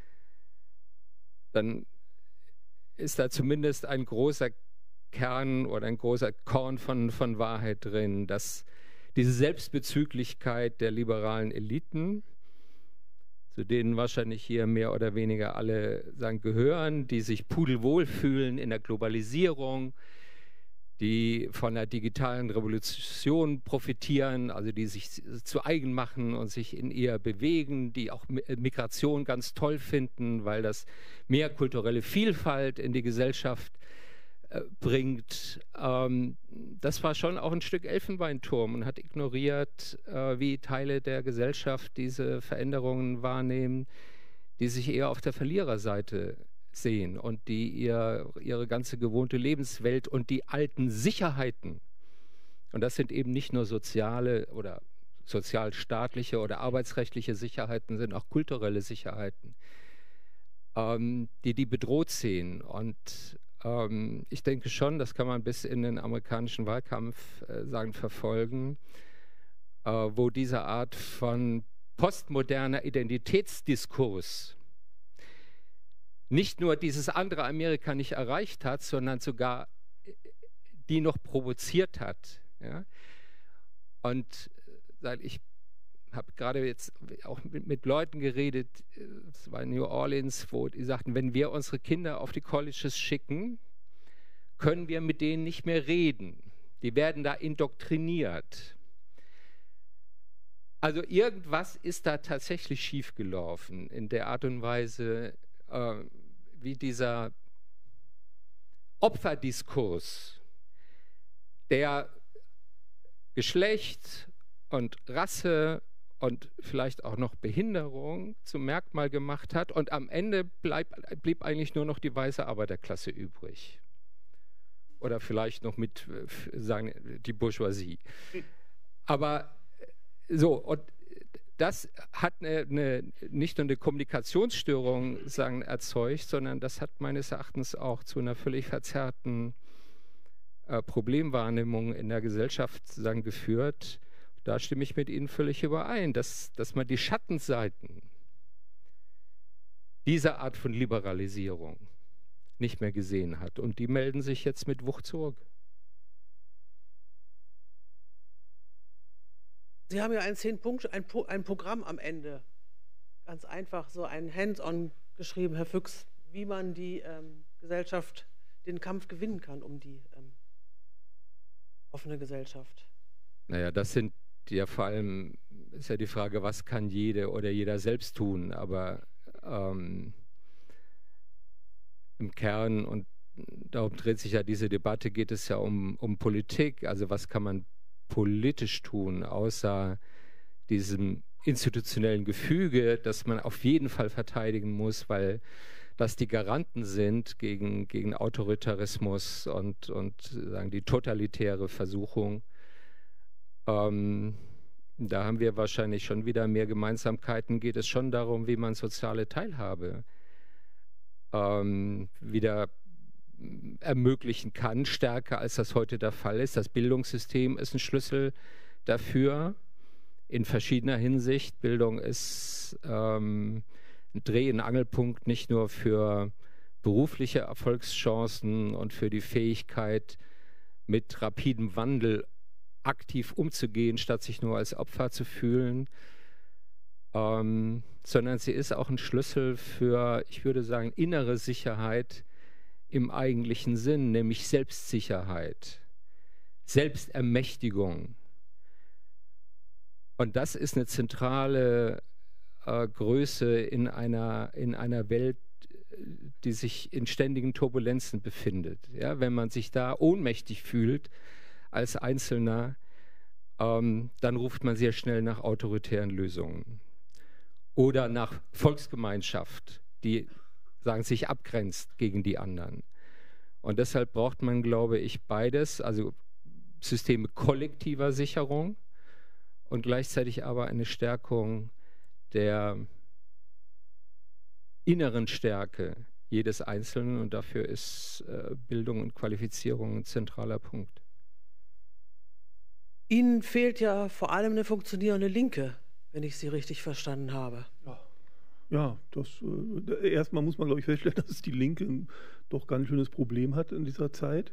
dann ist da zumindest ein großer Kern oder ein großer Korn von Wahrheit drin, dass diese Selbstbezüglichkeit der liberalen Eliten, zu denen wahrscheinlich hier mehr oder weniger alle sagen, gehören, die sich pudelwohl fühlen in der Globalisierung, die von der digitalen Revolution profitieren, also die sich zu eigen machen und sich in ihr bewegen, die auch Migration ganz toll finden, weil das mehr kulturelle Vielfalt in die Gesellschaft bringt. Das war schon auch ein Stück Elfenbeinturm und hat ignoriert, wie Teile der Gesellschaft diese Veränderungen wahrnehmen, die sich eher auf der Verliererseite sehen und die ihre ganze gewohnte Lebenswelt und die alten Sicherheiten, und das sind eben nicht nur soziale oder sozialstaatliche oder arbeitsrechtliche Sicherheiten, sind auch kulturelle Sicherheiten, die bedroht sehen. Und ich denke schon, das kann man bis in den amerikanischen Wahlkampf verfolgen, wo diese Art von postmoderner Identitätsdiskurs nicht nur dieses andere Amerika nicht erreicht hat, sondern sogar die noch provoziert hat. Ja? Und ich habe gerade jetzt auch mit Leuten geredet, das war in New Orleans, wo die sagten, wenn wir unsere Kinder auf die Colleges schicken, können wir mit denen nicht mehr reden. Die werden da indoktriniert. Also irgendwas ist da tatsächlich schiefgelaufen in der Art und Weise, wie dieser Opferdiskurs, der Geschlecht und Rasse und vielleicht auch noch Behinderung zum Merkmal gemacht hat, und am Ende blieb eigentlich nur noch die weiße Arbeiterklasse übrig. Oder vielleicht noch mit, sagen, die Bourgeoisie. Aber so, und das hat nicht nur eine Kommunikationsstörung erzeugt, sondern das hat meines Erachtens auch zu einer völlig verzerrten Problemwahrnehmung in der Gesellschaft geführt. Da stimme ich mit Ihnen völlig überein, dass man die Schattenseiten dieser Art von Liberalisierung nicht mehr gesehen hat. Und die melden sich jetzt mit Wucht zurück. Sie haben ja ein Programm am Ende. Ganz einfach, so ein Hands-on geschrieben, Herr Füchs, wie man die Gesellschaft, den Kampf gewinnen kann um die offene Gesellschaft. Naja, das sind ja vor allem, ist ja die Frage, was kann jede oder jeder selbst tun, aber im Kern, und darum dreht sich ja diese Debatte, geht es ja um Politik, also was kann man politisch tun, außer diesem institutionellen Gefüge, das man auf jeden Fall verteidigen muss, weil das die Garanten sind gegen Autoritarismus und die totalitäre Versuchung. Da haben wir wahrscheinlich schon wieder mehr Gemeinsamkeiten. Geht es schon darum, wie man soziale Teilhabe wieder ermöglichen kann, stärker als das heute der Fall ist. Das Bildungssystem ist ein Schlüssel dafür in verschiedener Hinsicht. Bildung ist ein Dreh- und Angelpunkt nicht nur für berufliche Erfolgschancen und für die Fähigkeit, mit rapidem Wandel aktiv umzugehen, statt sich nur als Opfer zu fühlen, sondern sie ist auch ein Schlüssel für, ich würde sagen, innere Sicherheit im eigentlichen Sinn, nämlich Selbstsicherheit, Selbstermächtigung. Und das ist eine zentrale Größe in einer Welt, die sich in ständigen Turbulenzen befindet. Ja, wenn man sich da ohnmächtig fühlt als Einzelner, dann ruft man sehr schnell nach autoritären Lösungen oder nach Volksgemeinschaft, die sich abgrenzt gegen die anderen. Und deshalb braucht man, glaube ich, beides, also Systeme kollektiver Sicherung und gleichzeitig aber eine Stärkung der inneren Stärke jedes Einzelnen, und dafür ist Bildung und Qualifizierung ein zentraler Punkt. Ihnen fehlt ja vor allem eine funktionierende Linke, wenn ich Sie richtig verstanden habe. Ja, erstmal muss man, glaube ich, feststellen, dass die Linke doch ganz schönes Problem hat in dieser Zeit,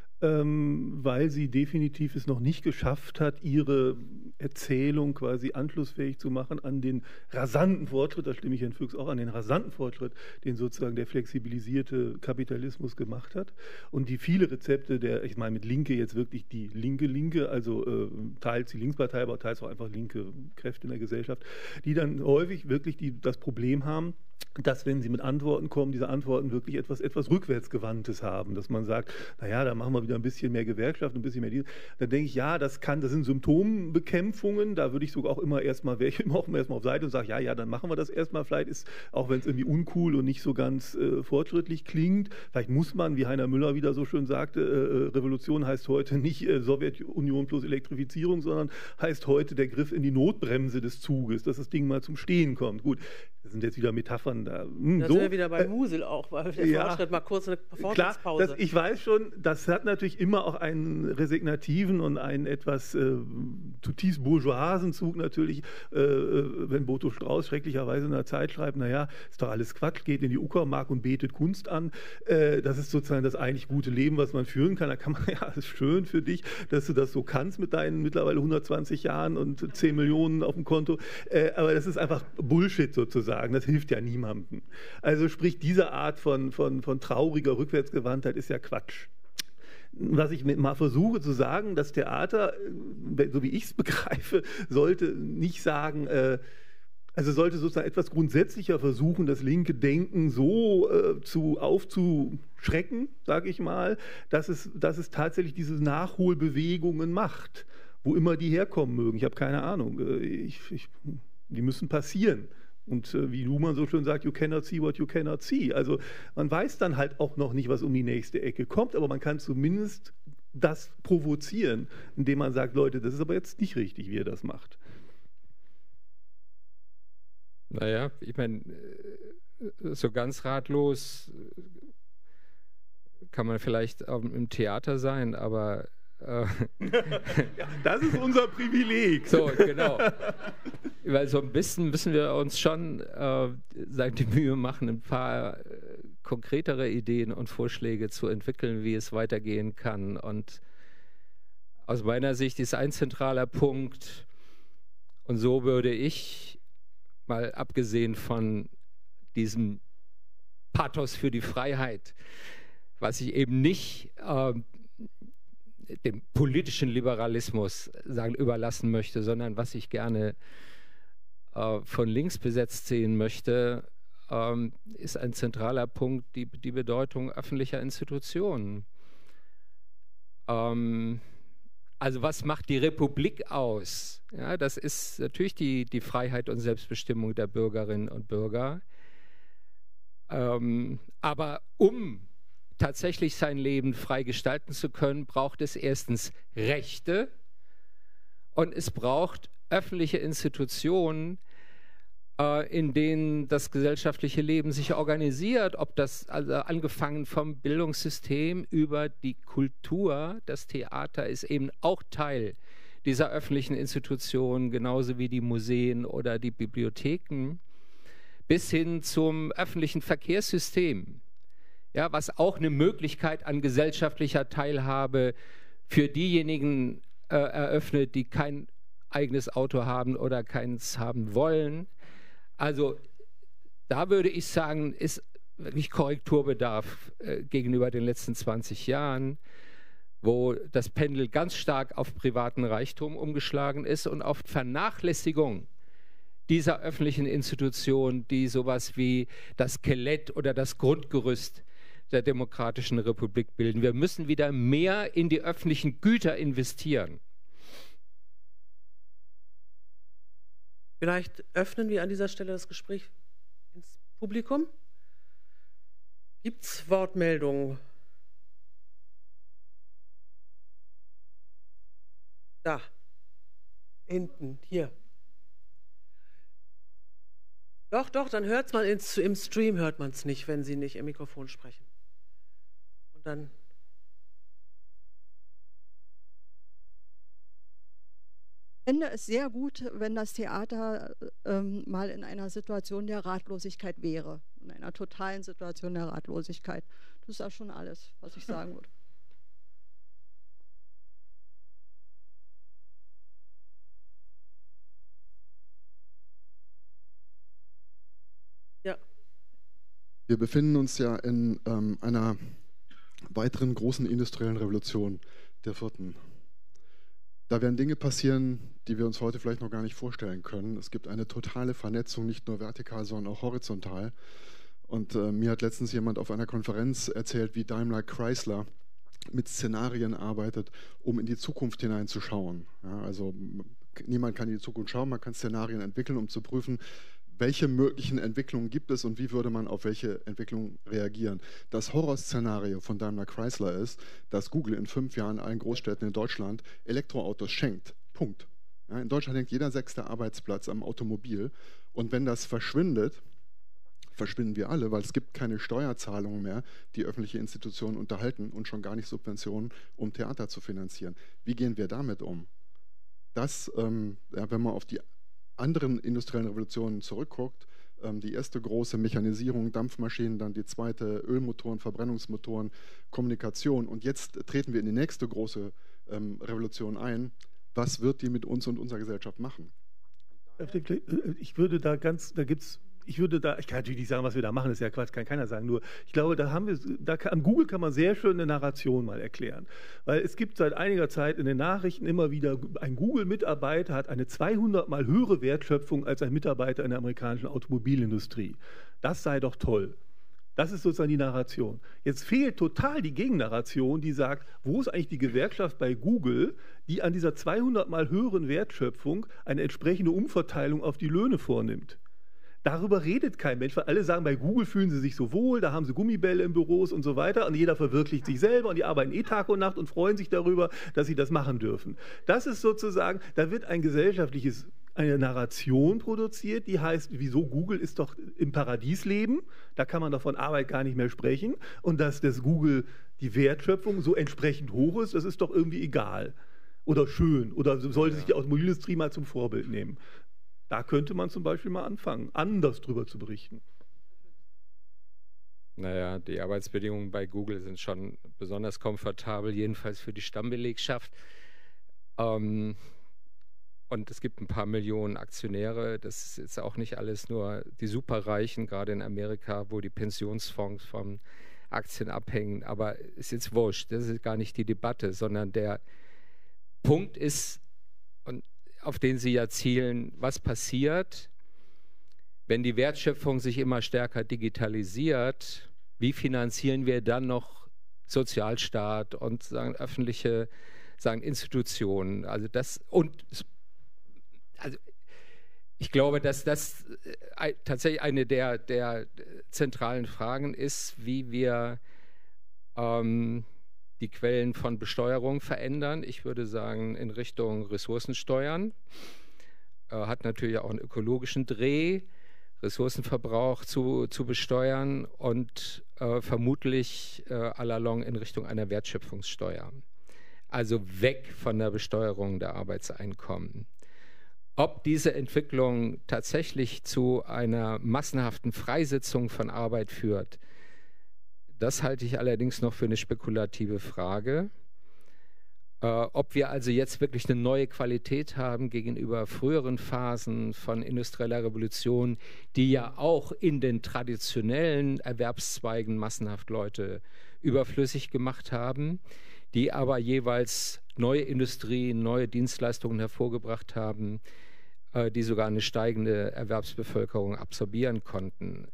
weil sie definitiv es noch nicht geschafft hat, ihre Erzählung quasi anschlussfähig zu machen an den rasanten Fortschritt, da stimme ich Herrn Füchs auch an, den rasanten Fortschritt, den sozusagen der flexibilisierte Kapitalismus gemacht hat. Und die viele Rezepte ich meine mit Linke jetzt wirklich die Linke, also teils die Linkspartei, aber teils auch einfach linke Kräfte in der Gesellschaft, die dann häufig wirklich das Problem haben, dass, wenn sie mit Antworten kommen, diese Antworten wirklich etwas Rückwärtsgewandtes haben, dass man sagt, naja, da machen wir wieder ein bisschen mehr Gewerkschaft, ein bisschen mehr dies. Dann denke ich, ja, das sind Symptombekämpfungen, da würde ich sogar auch immer erstmal auf Seite und sage, ja, dann machen wir das erstmal, vielleicht ist, auch wenn es irgendwie uncool und nicht so ganz fortschrittlich klingt, vielleicht muss man, wie Heiner Müller wieder so schön sagte, Revolution heißt heute nicht Sowjetunion plus Elektrifizierung, sondern heißt heute der Griff in die Notbremse des Zuges, dass das Ding mal zum Stehen kommt. Gut, das sind jetzt wieder Metaphern da. Da sind wir wieder bei Musel auch, weil der Fortschritt mal kurz eine Forschungspause. Klar, ich weiß schon, das hat natürlich immer auch einen resignativen und einen etwas zutiefst bourgeoisen Zug natürlich, wenn Boto Strauß schrecklicherweise in der Zeit schreibt, naja, ist doch alles Quatsch, geht in die Uckermark und betet Kunst an. Das ist sozusagen das eigentlich gute Leben, was man führen kann. Da kann man, ja, ist schön für dich, dass du das so kannst mit deinen mittlerweile 120 Jahren und 10 Millionen auf dem Konto. Aber das ist einfach Bullshit sozusagen. Das hilft ja niemandem. Also sprich, diese Art von trauriger Rückwärtsgewandtheit ist ja Quatsch. Was ich mal versuche zu sagen, das Theater, so wie ich es begreife, sollte nicht sagen, also sollte sozusagen etwas grundsätzlicher versuchen, das linke Denken so aufzuschrecken, sage ich mal, dass es tatsächlich diese Nachholbewegungen macht, wo immer die herkommen mögen. Ich habe keine Ahnung. Die müssen passieren. Und wie Luhmann so schön sagt, you cannot see what you cannot see. Also man weiß dann halt auch noch nicht, was um die nächste Ecke kommt, aber man kann zumindest das provozieren, indem man sagt, Leute, das ist aber jetzt nicht richtig, wie ihr das macht. Naja, ich meine, so ganz ratlos kann man vielleicht im Theater sein, aber ja, das ist unser Privileg. So, genau. Weil so ein bisschen müssen wir uns schon die Mühe machen, ein paar konkretere Ideen und Vorschläge zu entwickeln, wie es weitergehen kann. Und aus meiner Sicht ist ein zentraler Punkt, und so würde ich, mal abgesehen von diesem Pathos für die Freiheit, was ich eben nicht dem politischen Liberalismus überlassen möchte, sondern was ich gerne von links besetzt sehen möchte, ist ein zentraler Punkt die Bedeutung öffentlicher Institutionen. Also was macht die Republik aus? Ja, das ist natürlich die Freiheit und Selbstbestimmung der Bürgerinnen und Bürger. Aber um tatsächlich sein Leben frei gestalten zu können, braucht es erstens Rechte und es braucht öffentliche Institutionen, in denen das gesellschaftliche Leben sich organisiert, ob das also angefangen vom Bildungssystem über die Kultur, das Theater ist eben auch Teil dieser öffentlichen Institutionen, genauso wie die Museen oder die Bibliotheken, bis hin zum öffentlichen Verkehrssystem. ja, was auch eine Möglichkeit an gesellschaftlicher Teilhabe für diejenigen eröffnet, die kein eigenes Auto haben oder keins haben wollen. Also da würde ich sagen, ist wirklich Korrekturbedarf gegenüber den letzten 20 Jahren, wo das Pendel ganz stark auf privaten Reichtum umgeschlagen ist und auf Vernachlässigung dieser öffentlichen Institutionen, die sowas wie das Skelett oder das Grundgerüst der Demokratischen Republik bilden. Wir müssen wieder mehr in die öffentlichen Güter investieren. Vielleicht öffnen wir an dieser Stelle das Gespräch ins Publikum. Gibt es Wortmeldungen? Da, hinten, hier. Doch, dann hört man im Stream hört man es nicht, wenn Sie nicht im Mikrofon sprechen. Und dann. Ich finde es sehr gut, wenn das Theater mal in einer Situation der Ratlosigkeit wäre. In einer totalen Situation der Ratlosigkeit. Das ist ja schon alles, was ich sagen würde. Ja. Wir befinden uns ja in einer weiteren großen industriellen Revolution, der 4. Da werden Dinge passieren, die wir uns heute vielleicht noch gar nicht vorstellen können. Es gibt eine totale Vernetzung, nicht nur vertikal, sondern auch horizontal. Und mir hat letztens jemand auf einer Konferenz erzählt, wie Daimler Chrysler mit Szenarien arbeitet, um in die Zukunft hineinzuschauen. Ja, also niemand kann in die Zukunft schauen, man kann Szenarien entwickeln, um zu prüfen, welche möglichen Entwicklungen gibt es und wie würde man auf welche Entwicklung reagieren. Das Horrorszenario von Daimler Chrysler ist, dass Google in 5 Jahren allen Großstädten in Deutschland Elektroautos schenkt. Punkt. Ja, in Deutschland hängt jeder 6. Arbeitsplatz am Automobil. Und wenn das verschwindet, verschwinden wir alle, weil es gibt keine Steuerzahlungen mehr, die öffentliche Institutionen unterhalten und schon gar nicht Subventionen, um Theater zu finanzieren. Wie gehen wir damit um? Das, wenn man auf die anderen industriellen Revolutionen zurückguckt, die erste große Mechanisierung, Dampfmaschinen, dann die zweite Ölmotoren, Verbrennungsmotoren, Kommunikation und jetzt treten wir in die nächste große Revolution ein. Was wird die mit uns und unserer Gesellschaft machen? Ich würde da ich kann natürlich nicht sagen, was wir da machen, das ist ja Quatsch, kann keiner sagen. Nur, ich glaube, an Google kann man sehr schön eine Narration mal erklären. Weil es gibt seit einiger Zeit in den Nachrichten immer wieder, ein Google-Mitarbeiter hat eine 200-mal höhere Wertschöpfung als ein Mitarbeiter in der amerikanischen Automobilindustrie. Das sei doch toll. Das ist sozusagen die Narration. Jetzt fehlt total die Gegennarration, die sagt, wo ist eigentlich die Gewerkschaft bei Google, die an dieser 200-mal höheren Wertschöpfung eine entsprechende Umverteilung auf die Löhne vornimmt. Darüber redet kein Mensch, weil alle sagen, bei Google fühlen sie sich so wohl, da haben sie Gummibälle in Büros und so weiter und jeder verwirklicht sich selber und die arbeiten Tag und Nacht und freuen sich darüber, dass sie das machen dürfen. Das ist sozusagen, da wird eine Narration produziert, die heißt, wieso Google ist doch im Paradies leben, da kann man doch von Arbeit gar nicht mehr sprechen und dass das Google die Wertschöpfung so entsprechend hoch ist, das ist doch irgendwie egal oder schön oder sollte sich die Automobilindustrie mal zum Vorbild nehmen. Da könnte man zum Beispiel mal anfangen, anders drüber zu berichten. Naja, die Arbeitsbedingungen bei Google sind schon besonders komfortabel, jedenfalls für die Stammbelegschaft. Und es gibt ein paar Millionen Aktionäre. Das ist jetzt auch nicht alles nur die Superreichen, gerade in Amerika, wo die Pensionsfonds von Aktien abhängen. Aber ist jetzt wurscht, das ist gar nicht die Debatte, sondern der Punkt ist, auf den Sie ja zielen, was passiert, wenn die Wertschöpfung sich immer stärker digitalisiert, wie finanzieren wir dann noch Sozialstaat und öffentliche Institutionen? Also ich glaube, dass das tatsächlich eine der zentralen Fragen ist, wie wir die Quellen von Besteuerung verändern. Ich würde sagen, in Richtung Ressourcensteuern. Hat natürlich auch einen ökologischen Dreh, Ressourcenverbrauch zu besteuern und vermutlich allalong in Richtung einer Wertschöpfungssteuer. Also weg von der Besteuerung der Arbeitseinkommen. Ob diese Entwicklung tatsächlich zu einer massenhaften Freisetzung von Arbeit führt, Das halte ich allerdings noch für eine spekulative Frage. Ob wir also jetzt wirklich eine neue Qualität haben gegenüber früheren Phasen von industrieller Revolution, die ja auch in den traditionellen Erwerbszweigen massenhaft Leute überflüssig gemacht haben, die aber jeweils neue Industrien, neue Dienstleistungen hervorgebracht haben, die sogar eine steigende Erwerbsbevölkerung absorbieren konnten.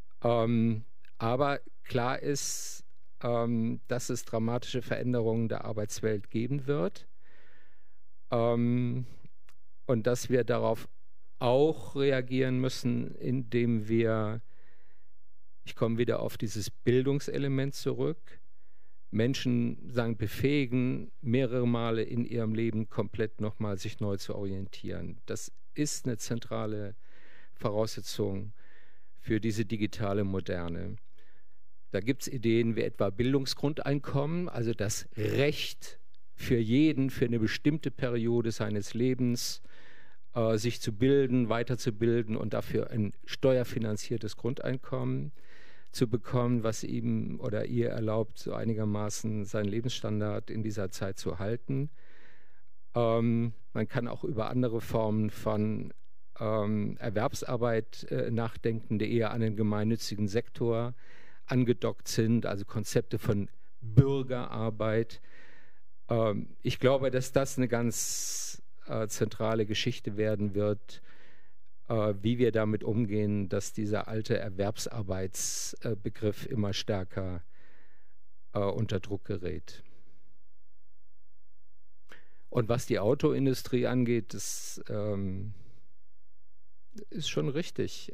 Aber klar ist, dass es dramatische Veränderungen der Arbeitswelt geben wird und dass wir darauf auch reagieren müssen, indem wir, ich komme wieder auf dieses Bildungselement zurück, Menschen befähigen, mehrere Male in ihrem Leben komplett nochmal sich neu zu orientieren. Das ist eine zentrale Voraussetzung für diese digitale Moderne. Da gibt es Ideen wie etwa Bildungsgrundeinkommen, also das Recht für jeden, für eine bestimmte Periode seines Lebens, sich zu bilden, weiterzubilden und dafür ein steuerfinanziertes Grundeinkommen zu bekommen, was ihm oder ihr erlaubt, so einigermaßen seinen Lebensstandard in dieser Zeit zu halten. Man kann auch über andere Formen von Erwerbsarbeit nachdenken, die eher an den gemeinnützigen Sektor angedockt sind, also Konzepte von Bürgerarbeit. Ich glaube, dass das eine ganz zentrale Geschichte werden wird, wie wir damit umgehen, dass dieser alte Erwerbsarbeitsbegriff immer stärker unter Druck gerät. Und was die Autoindustrie angeht, das ist schon richtig.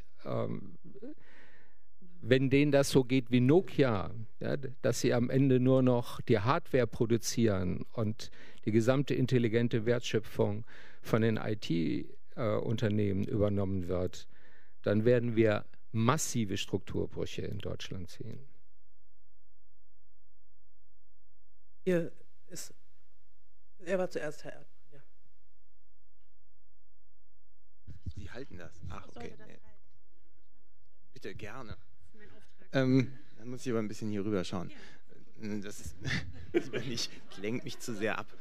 Wenn denen das so geht wie Nokia, ja, dass sie am Ende nur noch die Hardware produzieren und die gesamte intelligente Wertschöpfung von den IT-Unternehmen übernommen wird, dann werden wir massive Strukturbrüche in Deutschland sehen. Er war zuerst, Herr Erdmann. Ja. Sie halten das? Ach, okay. Nee. Bitte, gerne. Dann muss ich aber ein bisschen hier rüber schauen. Das ist lieber nicht, lenkt mich zu sehr ab.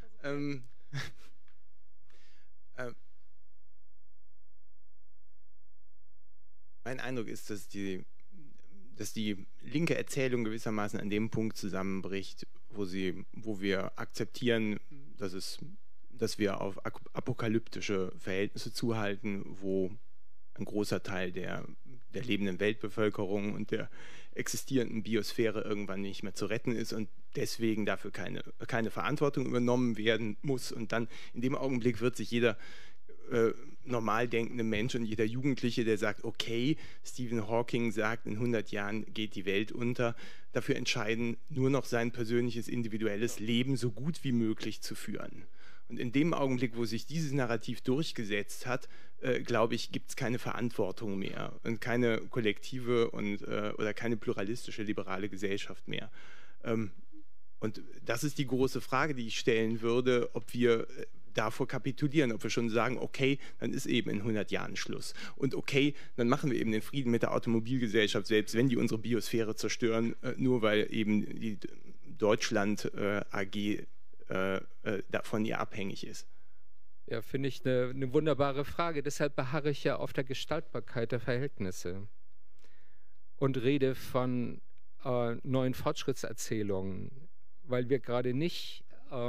Mein Eindruck ist, dass die linke Erzählung gewissermaßen an dem Punkt zusammenbricht, wo wir akzeptieren, dass wir auf apokalyptische Verhältnisse zuhalten, wo ein großer Teil der lebenden Weltbevölkerung und der existierenden Biosphäre irgendwann nicht mehr zu retten ist und deswegen dafür keine Verantwortung übernommen werden muss. Und dann in dem Augenblick wird sich jeder normal denkende Mensch und jeder Jugendliche, der sagt, okay, Stephen Hawking sagt, in 100 Jahren geht die Welt unter, dafür entscheiden, nur noch sein persönliches, individuelles Leben so gut wie möglich zu führen. Und in dem Augenblick, wo sich dieses Narrativ durchgesetzt hat, glaube ich, gibt es keine Verantwortung mehr und keine kollektive oder keine pluralistische liberale Gesellschaft mehr. Und das ist die große Frage, die ich stellen würde, ob wir davor kapitulieren, ob wir schon sagen, okay, dann ist eben in 100 Jahren Schluss. Und okay, dann machen wir eben den Frieden mit der Automobilgesellschaft, selbst wenn die unsere Biosphäre zerstören, nur weil eben die Deutschland AG von ihr abhängig ist. Ja, finde ich eine wunderbare Frage. Deshalb beharre ich ja auf der Gestaltbarkeit der Verhältnisse und rede von neuen Fortschrittserzählungen, weil wir gerade nicht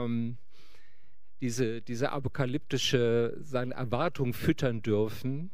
diese apokalyptische Erwartung füttern dürfen,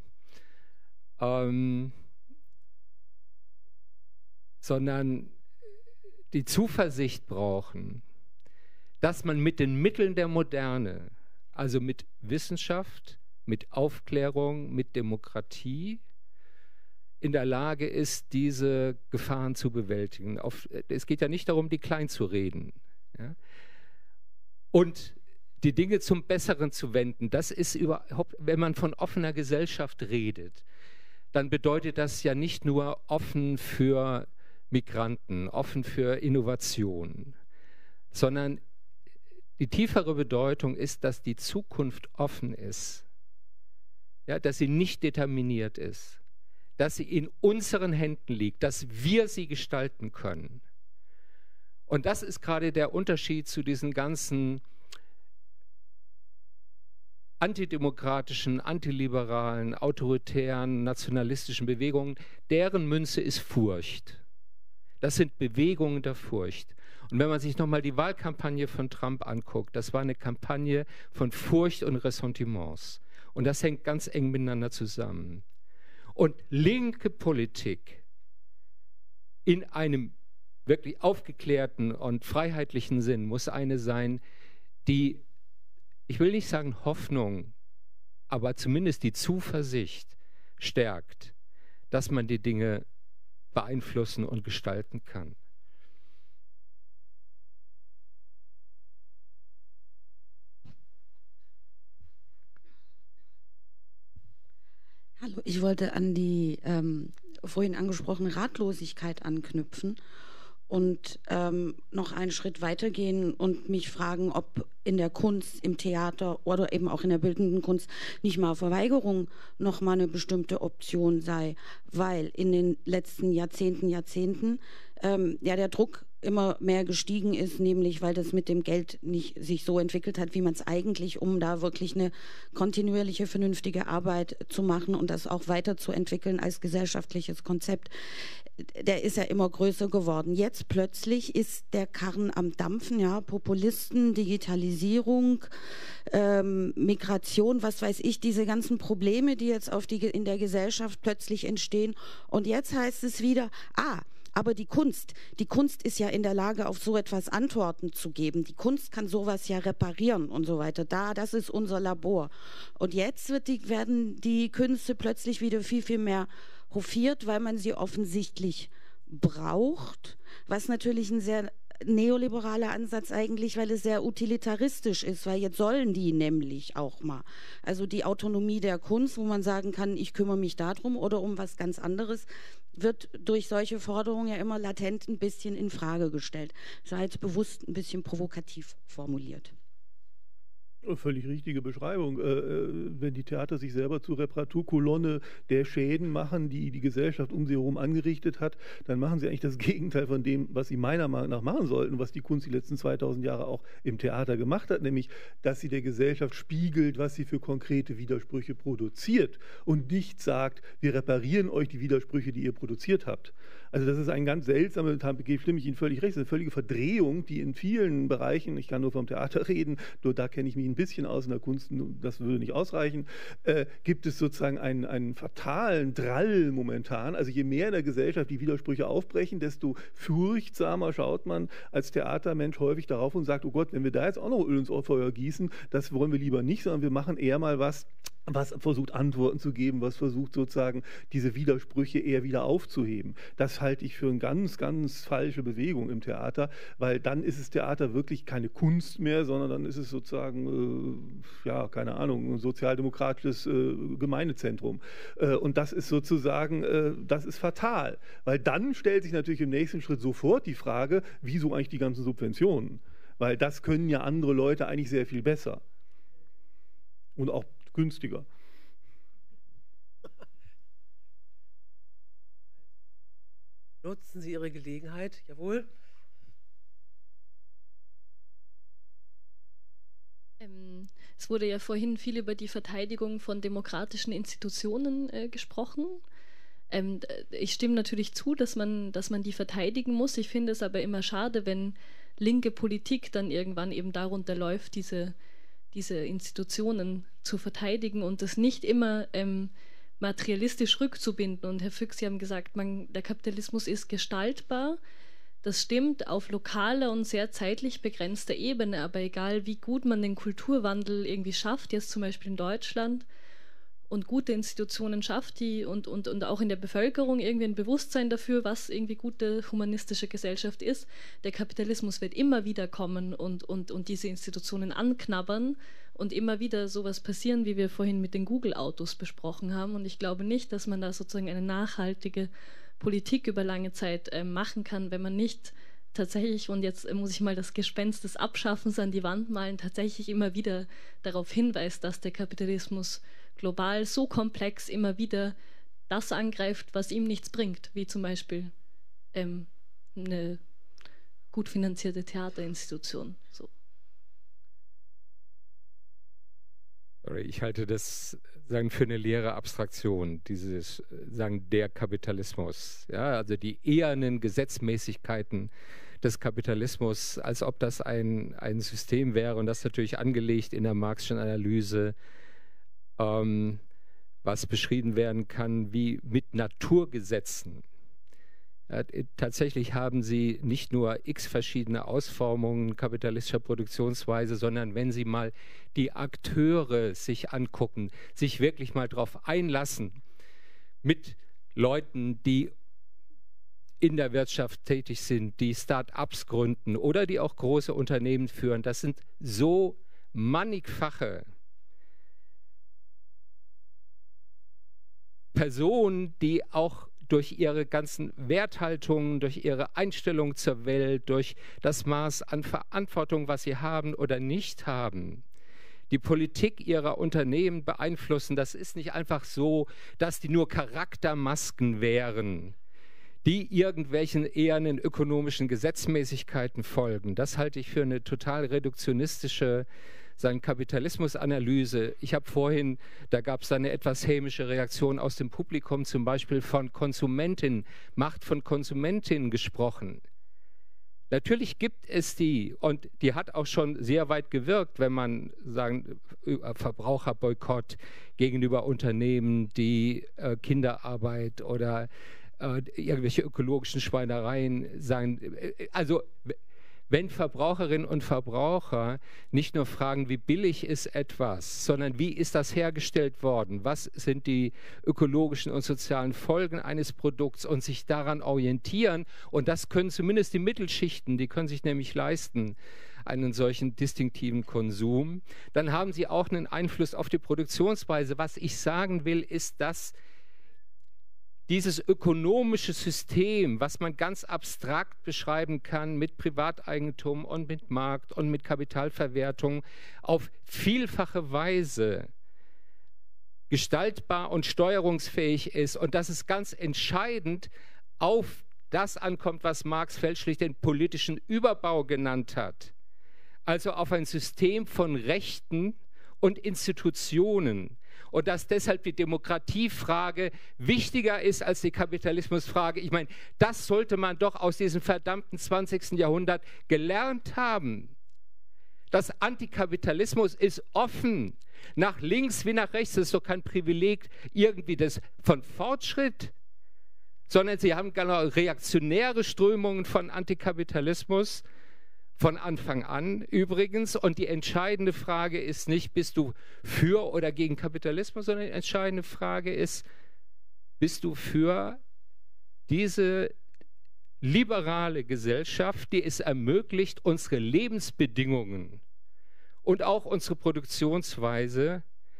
sondern die Zuversicht brauchen, dass man mit den Mitteln der Moderne, also mit Wissenschaft, mit Aufklärung, mit Demokratie, in der Lage ist, diese Gefahren zu bewältigen. Es geht ja nicht darum, die klein zu reden. Ja? Und die Dinge zum Besseren zu wenden, das ist überhaupt, wenn man von offener Gesellschaft redet, dann bedeutet das ja nicht nur offen für Migranten, offen für Innovation, sondern die tiefere Bedeutung ist, dass die Zukunft offen ist, ja, dass sie nicht determiniert ist, dass sie in unseren Händen liegt, dass wir sie gestalten können. Und das ist gerade der Unterschied zu diesen ganzen antidemokratischen, antiliberalen, autoritären, nationalistischen Bewegungen. Deren Münze ist Furcht. Das sind Bewegungen der Furcht. Und wenn man sich nochmal die Wahlkampagne von Trump anguckt, das war eine Kampagne von Furcht und Ressentiments. Und das hängt ganz eng miteinander zusammen. Und linke Politik in einem wirklich aufgeklärten und freiheitlichen Sinn muss eine sein, die, ich will nicht sagen Hoffnung, aber zumindest die Zuversicht stärkt, dass man die Dinge beeinflussen und gestalten kann. Hallo, ich wollte an die vorhin angesprochene Ratlosigkeit anknüpfen und noch einen Schritt weitergehen und mich fragen, ob in der Kunst, im Theater oder eben auch in der bildenden Kunst nicht mal Verweigerung noch mal eine bestimmte Option sei, weil in den letzten Jahrzehnten ja der Druck immer mehr gestiegen ist, nämlich weil das mit dem Geld nicht sich so entwickelt hat, wie man es eigentlich, um da wirklich eine kontinuierliche, vernünftige Arbeit zu machen und das auch weiterzuentwickeln als gesellschaftliches Konzept. Der ist ja immer größer geworden. Jetzt plötzlich ist der Karren am Dampfen, ja, Populisten, Digitalisierung, Migration, was weiß ich, diese ganzen Probleme, die jetzt in der Gesellschaft plötzlich entstehen. Und jetzt heißt es wieder, aber die Kunst ist ja in der Lage, auf so etwas Antworten zu geben. Die Kunst kann sowas ja reparieren und so weiter. Das ist unser Labor. Und jetzt werden die Künste plötzlich wieder viel, viel mehr hofiert, weil man sie offensichtlich braucht, was natürlich ein sehr neoliberaler Ansatz eigentlich, weil es sehr utilitaristisch ist, weil jetzt sollen die nämlich auch mal. Also die Autonomie der Kunst, wo man sagen kann, ich kümmere mich darum oder um was ganz anderes, wird durch solche Forderungen ja immer latent ein bisschen in Frage gestellt. Das war jetzt bewusst ein bisschen provokativ formuliert. Völlig richtige Beschreibung. Wenn die Theater sich selber zur Reparaturkolonne der Schäden machen, die die Gesellschaft um sie herum angerichtet hat, dann machen sie eigentlich das Gegenteil von dem, was sie meiner Meinung nach machen sollten, was die Kunst die letzten 2000 Jahre auch im Theater gemacht hat, nämlich, dass sie der Gesellschaft spiegelt, was sie für konkrete Widersprüche produziert und nicht sagt, wir reparieren euch die Widersprüche, die ihr produziert habt. Also das ist ein ganz seltsamer, stimme ich Ihnen völlig recht, das ist eine völlige Verdrehung, die in vielen Bereichen, ich kann nur vom Theater reden, nur da kenne ich mich ein bisschen aus, in der Kunst, das würde nicht ausreichen, gibt es sozusagen einen fatalen Drall momentan. Also je mehr in der Gesellschaft die Widersprüche aufbrechen, desto furchtsamer schaut man als Theatermensch häufig darauf und sagt, oh Gott, wenn wir da jetzt auch noch Öl ins Feuer gießen, das wollen wir lieber nicht, sondern wir machen eher mal was versucht Antworten zu geben, was versucht sozusagen diese Widersprüche eher wieder aufzuheben. Das halte ich für eine ganz, ganz falsche Bewegung im Theater, weil dann ist das Theater wirklich keine Kunst mehr, sondern dann ist es sozusagen, ja, keine Ahnung, ein sozialdemokratisches Gemeindezentrum. Und das ist sozusagen, das ist fatal, weil dann stellt sich natürlich im nächsten Schritt sofort die Frage, wieso eigentlich die ganzen Subventionen? Weil das können ja andere Leute eigentlich sehr viel besser. Und auch günstiger. Nutzen Sie Ihre Gelegenheit, jawohl. Es wurde ja vorhin viel über die Verteidigung von demokratischen Institutionen gesprochen. Ich stimme natürlich zu, dass man die verteidigen muss. Ich finde es aber immer schade, wenn linke Politik dann irgendwann eben darunter läuft, diese Institutionen zu verteidigen und das nicht immer materialistisch rückzubinden. Und Herr Füchs, Sie haben gesagt, der Kapitalismus ist gestaltbar. Das stimmt auf lokaler und sehr zeitlich begrenzter Ebene, aber egal wie gut man den Kulturwandel irgendwie schafft, jetzt zum Beispiel in Deutschland, und gute Institutionen schafft, und auch in der Bevölkerung irgendwie ein Bewusstsein dafür, was irgendwie gute humanistische Gesellschaft ist. Der Kapitalismus wird immer wieder kommen und diese Institutionen anknabbern und immer wieder sowas passieren, wie wir vorhin mit den Google-Autos besprochen haben. Und ich glaube nicht, dass man da sozusagen eine nachhaltige Politik über lange Zeit machen kann, wenn man nicht tatsächlich, und jetzt muss ich mal das Gespenst des Abschaffens an die Wand malen, tatsächlich immer wieder darauf hinweist, dass der Kapitalismus global so komplex immer wieder das angreift, was ihm nichts bringt, wie zum Beispiel eine gut finanzierte Theaterinstitution. So. Ich halte das für eine leere Abstraktion, dieses der Kapitalismus. Ja, also die ehernen Gesetzmäßigkeiten des Kapitalismus, als ob das ein System wäre, und das natürlich angelegt in der Marxischen Analyse, was beschrieben werden kann wie mit Naturgesetzen. Ja, tatsächlich haben sie nicht nur x verschiedene Ausformungen kapitalistischer Produktionsweise, sondern wenn sie mal die Akteure sich angucken, sich wirklich mal darauf einlassen, mit Leuten, die in der Wirtschaft tätig sind, die Start-ups gründen oder die auch große Unternehmen führen, das sind so mannigfache Personen, die auch durch ihre ganzen Werthaltungen, durch ihre Einstellung zur Welt, durch das Maß an Verantwortung, was sie haben oder nicht haben, die Politik ihrer Unternehmen beeinflussen. Das ist nicht einfach so, dass die nur Charaktermasken wären, die irgendwelchen ehernen ökonomischen Gesetzmäßigkeiten folgen. Das halte ich für eine total reduktionistische Kapitalismusanalyse. Ich habe vorhin, da gab es eine etwas hämische Reaktion aus dem Publikum, zum Beispiel von Konsumentinnen, Macht von Konsumentinnen gesprochen. Natürlich gibt es die, und die hat auch schon sehr weit gewirkt, wenn man Verbraucherboykott gegenüber Unternehmen, die Kinderarbeit oder irgendwelche ökologischen Schweinereien sagen. Also wenn Verbraucherinnen und Verbraucher nicht nur fragen, wie billig ist etwas, sondern wie ist das hergestellt worden, was sind die ökologischen und sozialen Folgen eines Produkts und sich daran orientieren, und das können zumindest die Mittelschichten, die können sich nämlich leisten, einen solchen distinktiven Konsum, dann haben sie auch einen Einfluss auf die Produktionsweise. Was ich sagen will, ist, dass dieses ökonomische System, was man ganz abstrakt beschreiben kann mit Privateigentum und mit Markt und mit Kapitalverwertung, auf vielfache Weise gestaltbar und steuerungsfähig ist und dass es ganz entscheidend auf das ankommt, was Marx fälschlich den politischen Überbau genannt hat. Also auf ein System von Rechten und Institutionen. Und dass deshalb die Demokratiefrage wichtiger ist als die Kapitalismusfrage. Ich meine, das sollte man doch aus diesem verdammten 20. Jahrhundert gelernt haben. Das Antikapitalismus ist offen, nach links wie nach rechts. Das ist doch kein Privileg irgendwie von Fortschritt, sondern sie haben genau reaktionäre Strömungen von Antikapitalismus. Von Anfang an übrigens. Und die entscheidende Frage ist nicht, bist du für oder gegen Kapitalismus, sondern die entscheidende Frage ist, bist du für diese liberale Gesellschaft, die es ermöglicht, unsere Lebensbedingungen und auch unsere Produktionsweise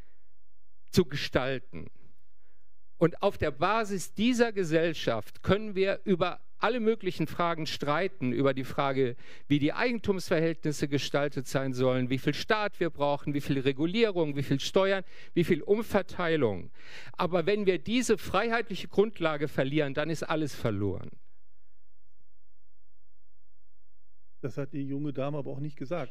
zu gestalten. Und auf der Basis dieser Gesellschaft können wir über alle möglichen Fragen streiten, über die Frage, wie die Eigentumsverhältnisse gestaltet sein sollen, wie viel Staat wir brauchen, wie viel Regulierung, wie viel Steuern, wie viel Umverteilung. Aber wenn wir diese freiheitliche Grundlage verlieren, dann ist alles verloren. Das hat die junge Dame aber auch nicht gesagt.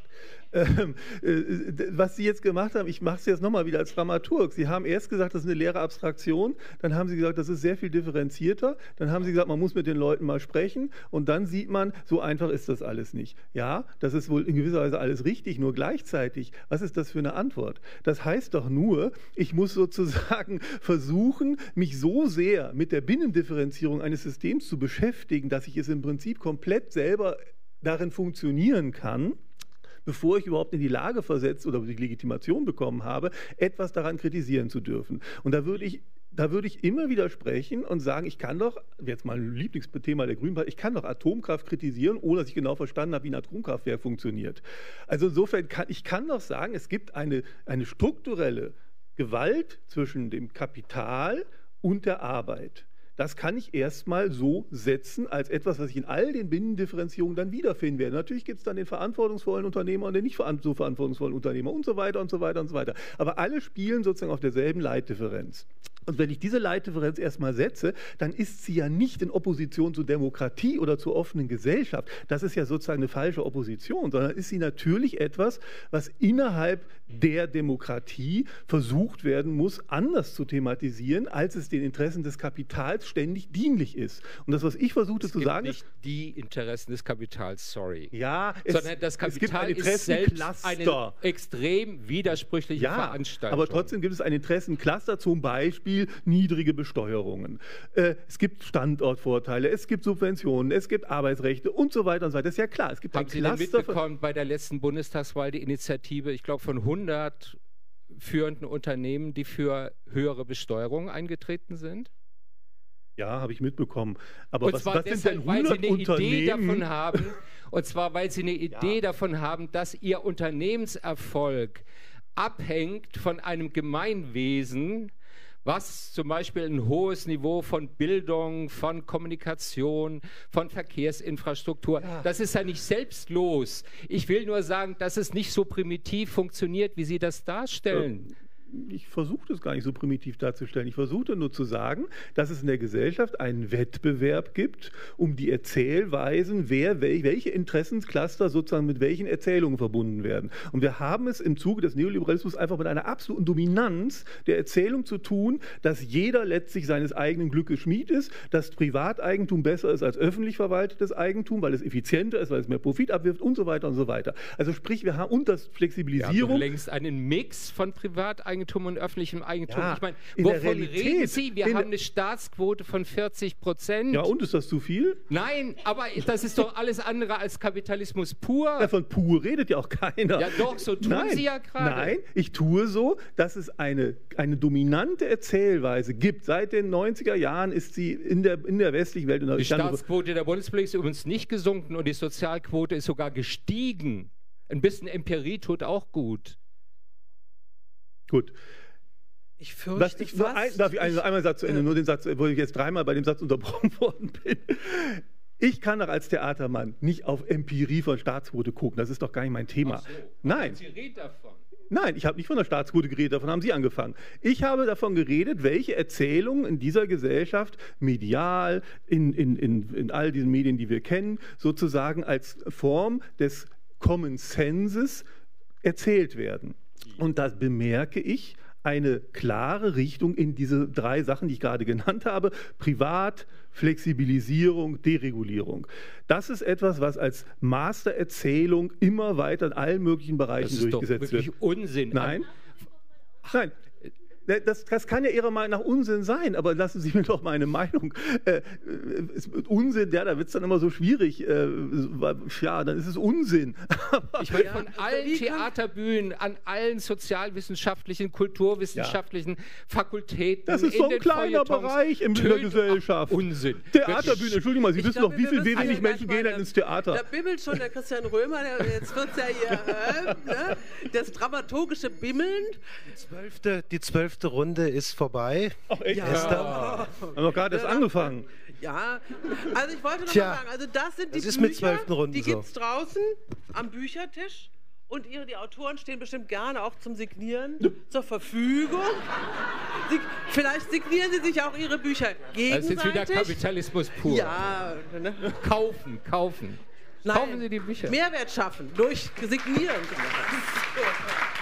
Was Sie jetzt gemacht haben, ich mache es jetzt nochmal wieder als Dramaturg. Sie haben erst gesagt, das ist eine leere Abstraktion, dann haben Sie gesagt, das ist sehr viel differenzierter, dann haben Sie gesagt, man muss mit den Leuten mal sprechen und dann sieht man, so einfach ist das alles nicht. Ja, das ist wohl in gewisser Weise alles richtig, nur gleichzeitig, was ist das für eine Antwort? Das heißt doch nur, ich muss sozusagen versuchen, mich so sehr mit der Binnendifferenzierung eines Systems zu beschäftigen, dass ich es im Prinzip komplett selber darin funktionieren kann, bevor ich überhaupt in die Lage versetzt oder die Legitimation bekommen habe, etwas daran kritisieren zu dürfen. Und da würde ich immer widersprechen und sagen, ich kann doch, jetzt mal ein Lieblingsthema der Grünen, ich kann doch Atomkraft kritisieren, ohne dass ich genau verstanden habe, wie ein Atomkraftwerk funktioniert. Also insofern ich kann doch sagen, es gibt eine strukturelle Gewalt zwischen dem Kapital und der Arbeit. Das kann ich erstmal so setzen, als etwas, was ich in all den Binnendifferenzierungen dann wiederfinden werde. Natürlich gibt es dann den verantwortungsvollen Unternehmer und den nicht so verantwortungsvollen Unternehmer und so weiter und so weiter und so weiter. Aber alle spielen sozusagen auf derselben Leitdifferenz. Und wenn ich diese Leitdifferenz erstmal setze, dann ist sie ja nicht in Opposition zur Demokratie oder zur offenen Gesellschaft. Das ist ja sozusagen eine falsche Opposition, sondern ist sie natürlich etwas, was innerhalb der Demokratie versucht werden muss, anders zu thematisieren, als es den Interessen des Kapitals ständig dienlich ist. Und das, was ich versuchte zu sagen, ist... nicht die Interessen des Kapitals, sorry. Ja, sondern das Kapital ist selbst eine extrem widersprüchliche Veranstaltung. Aber trotzdem gibt es ein Interessencluster, zum Beispiel niedrige Besteuerungen. Es gibt Standortvorteile, es gibt Subventionen, es gibt Arbeitsrechte und so weiter und so weiter. Das ist ja klar. Es gibt Haben Sie denn mitbekommen bei der letzten Bundestagswahl die Initiative, ich glaube von 100 führenden Unternehmen, die für höhere Besteuerung eingetreten sind? Ja, habe ich mitbekommen. Aber was sind denn 100 Unternehmen? Und zwar, weil sie eine Idee davon haben, dass ihr Unternehmenserfolg abhängt von einem Gemeinwesen, was zum Beispiel ein hohes Niveau von Bildung, von Kommunikation, von Verkehrsinfrastruktur, das ist ja nicht selbstlos. Ich will nur sagen, dass es nicht so primitiv funktioniert, wie Sie das darstellen. Ich versuche das gar nicht so primitiv darzustellen. Ich versuchte nur zu sagen, dass es in der Gesellschaft einen Wettbewerb gibt, um die Erzählweisen, welche Interessencluster sozusagen mit welchen Erzählungen verbunden werden. Und wir haben es im Zuge des Neoliberalismus einfach mit einer absoluten Dominanz der Erzählung zu tun, dass jeder letztlich seines eigenen Glückes Schmied ist, dass Privateigentum besser ist als öffentlich verwaltetes Eigentum, weil es effizienter ist, weil es mehr Profit abwirft und so weiter und so weiter. Also sprich, wir haben unter Flexibilisierung... Ja, längst einen Mix von Privateigentum und öffentlichem Eigentum. Ja, ich meine, wovon reden Sie? Wir haben eine Staatsquote von 40%. Ja, und ist das zu viel? Nein, aber das ist doch alles andere als Kapitalismus pur. Ja, von pur redet ja auch keiner. Ja doch, so tun Sie ja gerade. Nein, ich tue so, dass es eine dominante Erzählweise gibt. Seit den 90er Jahren ist sie in der westlichen Welt... Die Staatsquote der Bundesrepublik ist übrigens nicht gesunken und die Sozialquote ist sogar gestiegen. Ein bisschen Empirie tut auch gut. Gut. Ich fürchte darf ich einmal Satz zu Ende, nur den Satz, wo ich jetzt dreimal bei dem Satz unterbrochen worden bin. Ich kann doch als Theatermann nicht auf Empirie von Staatsquote gucken, das ist doch gar nicht mein Thema. Ach so. Nein. Sie reden davon. Nein, ich habe nicht von der Staatsquote geredet, davon haben Sie angefangen. Ich habe davon geredet, welche Erzählungen in dieser Gesellschaft medial, in all diesen Medien, die wir kennen, sozusagen als Form des Common Senses erzählt werden. Und da bemerke ich eine klare Richtung in diese drei Sachen, die ich gerade genannt habe: Privat, Flexibilisierung, Deregulierung. Das ist etwas, was als Mastererzählung immer weiter in allen möglichen Bereichen durchgesetzt wird. Das ist doch wirklich Unsinn. Nein. Nein. Das kann ja Ihrer Meinung nach Unsinn sein, aber lassen Sie mir doch meine Meinung. Unsinn, ja, da wird es dann immer so schwierig. Ja, dann ist es Unsinn. Ich meine, von allen Theaterbühnen, an allen sozialwissenschaftlichen, kulturwissenschaftlichen Fakultäten. Das ist so ein kleiner Bereich in der Gesellschaft. Unsinn. Theaterbühnen, Entschuldigung mal, Sie wissen doch, wie wenig Menschen gehen denn ins Theater. Da bimmelt schon der Christian Römer, jetzt wird es ja hier, ne? Das dramaturgische Bimmeln. Die zwölfte Runde ist vorbei. Ach echt? Ja. Haben wir gerade erst angefangen. Ja, also ich wollte noch mal sagen, also das sind die Bücher, die gibt es draußen am Büchertisch und die Autoren stehen bestimmt gerne auch zum Signieren zur Verfügung. Vielleicht signieren sie sich auch ihre Bücher gegenseitig. Das ist wieder Kapitalismus pur. Ja. Ne? Kaufen. Nein, kaufen Sie die Bücher. Mehrwert schaffen durch Signieren.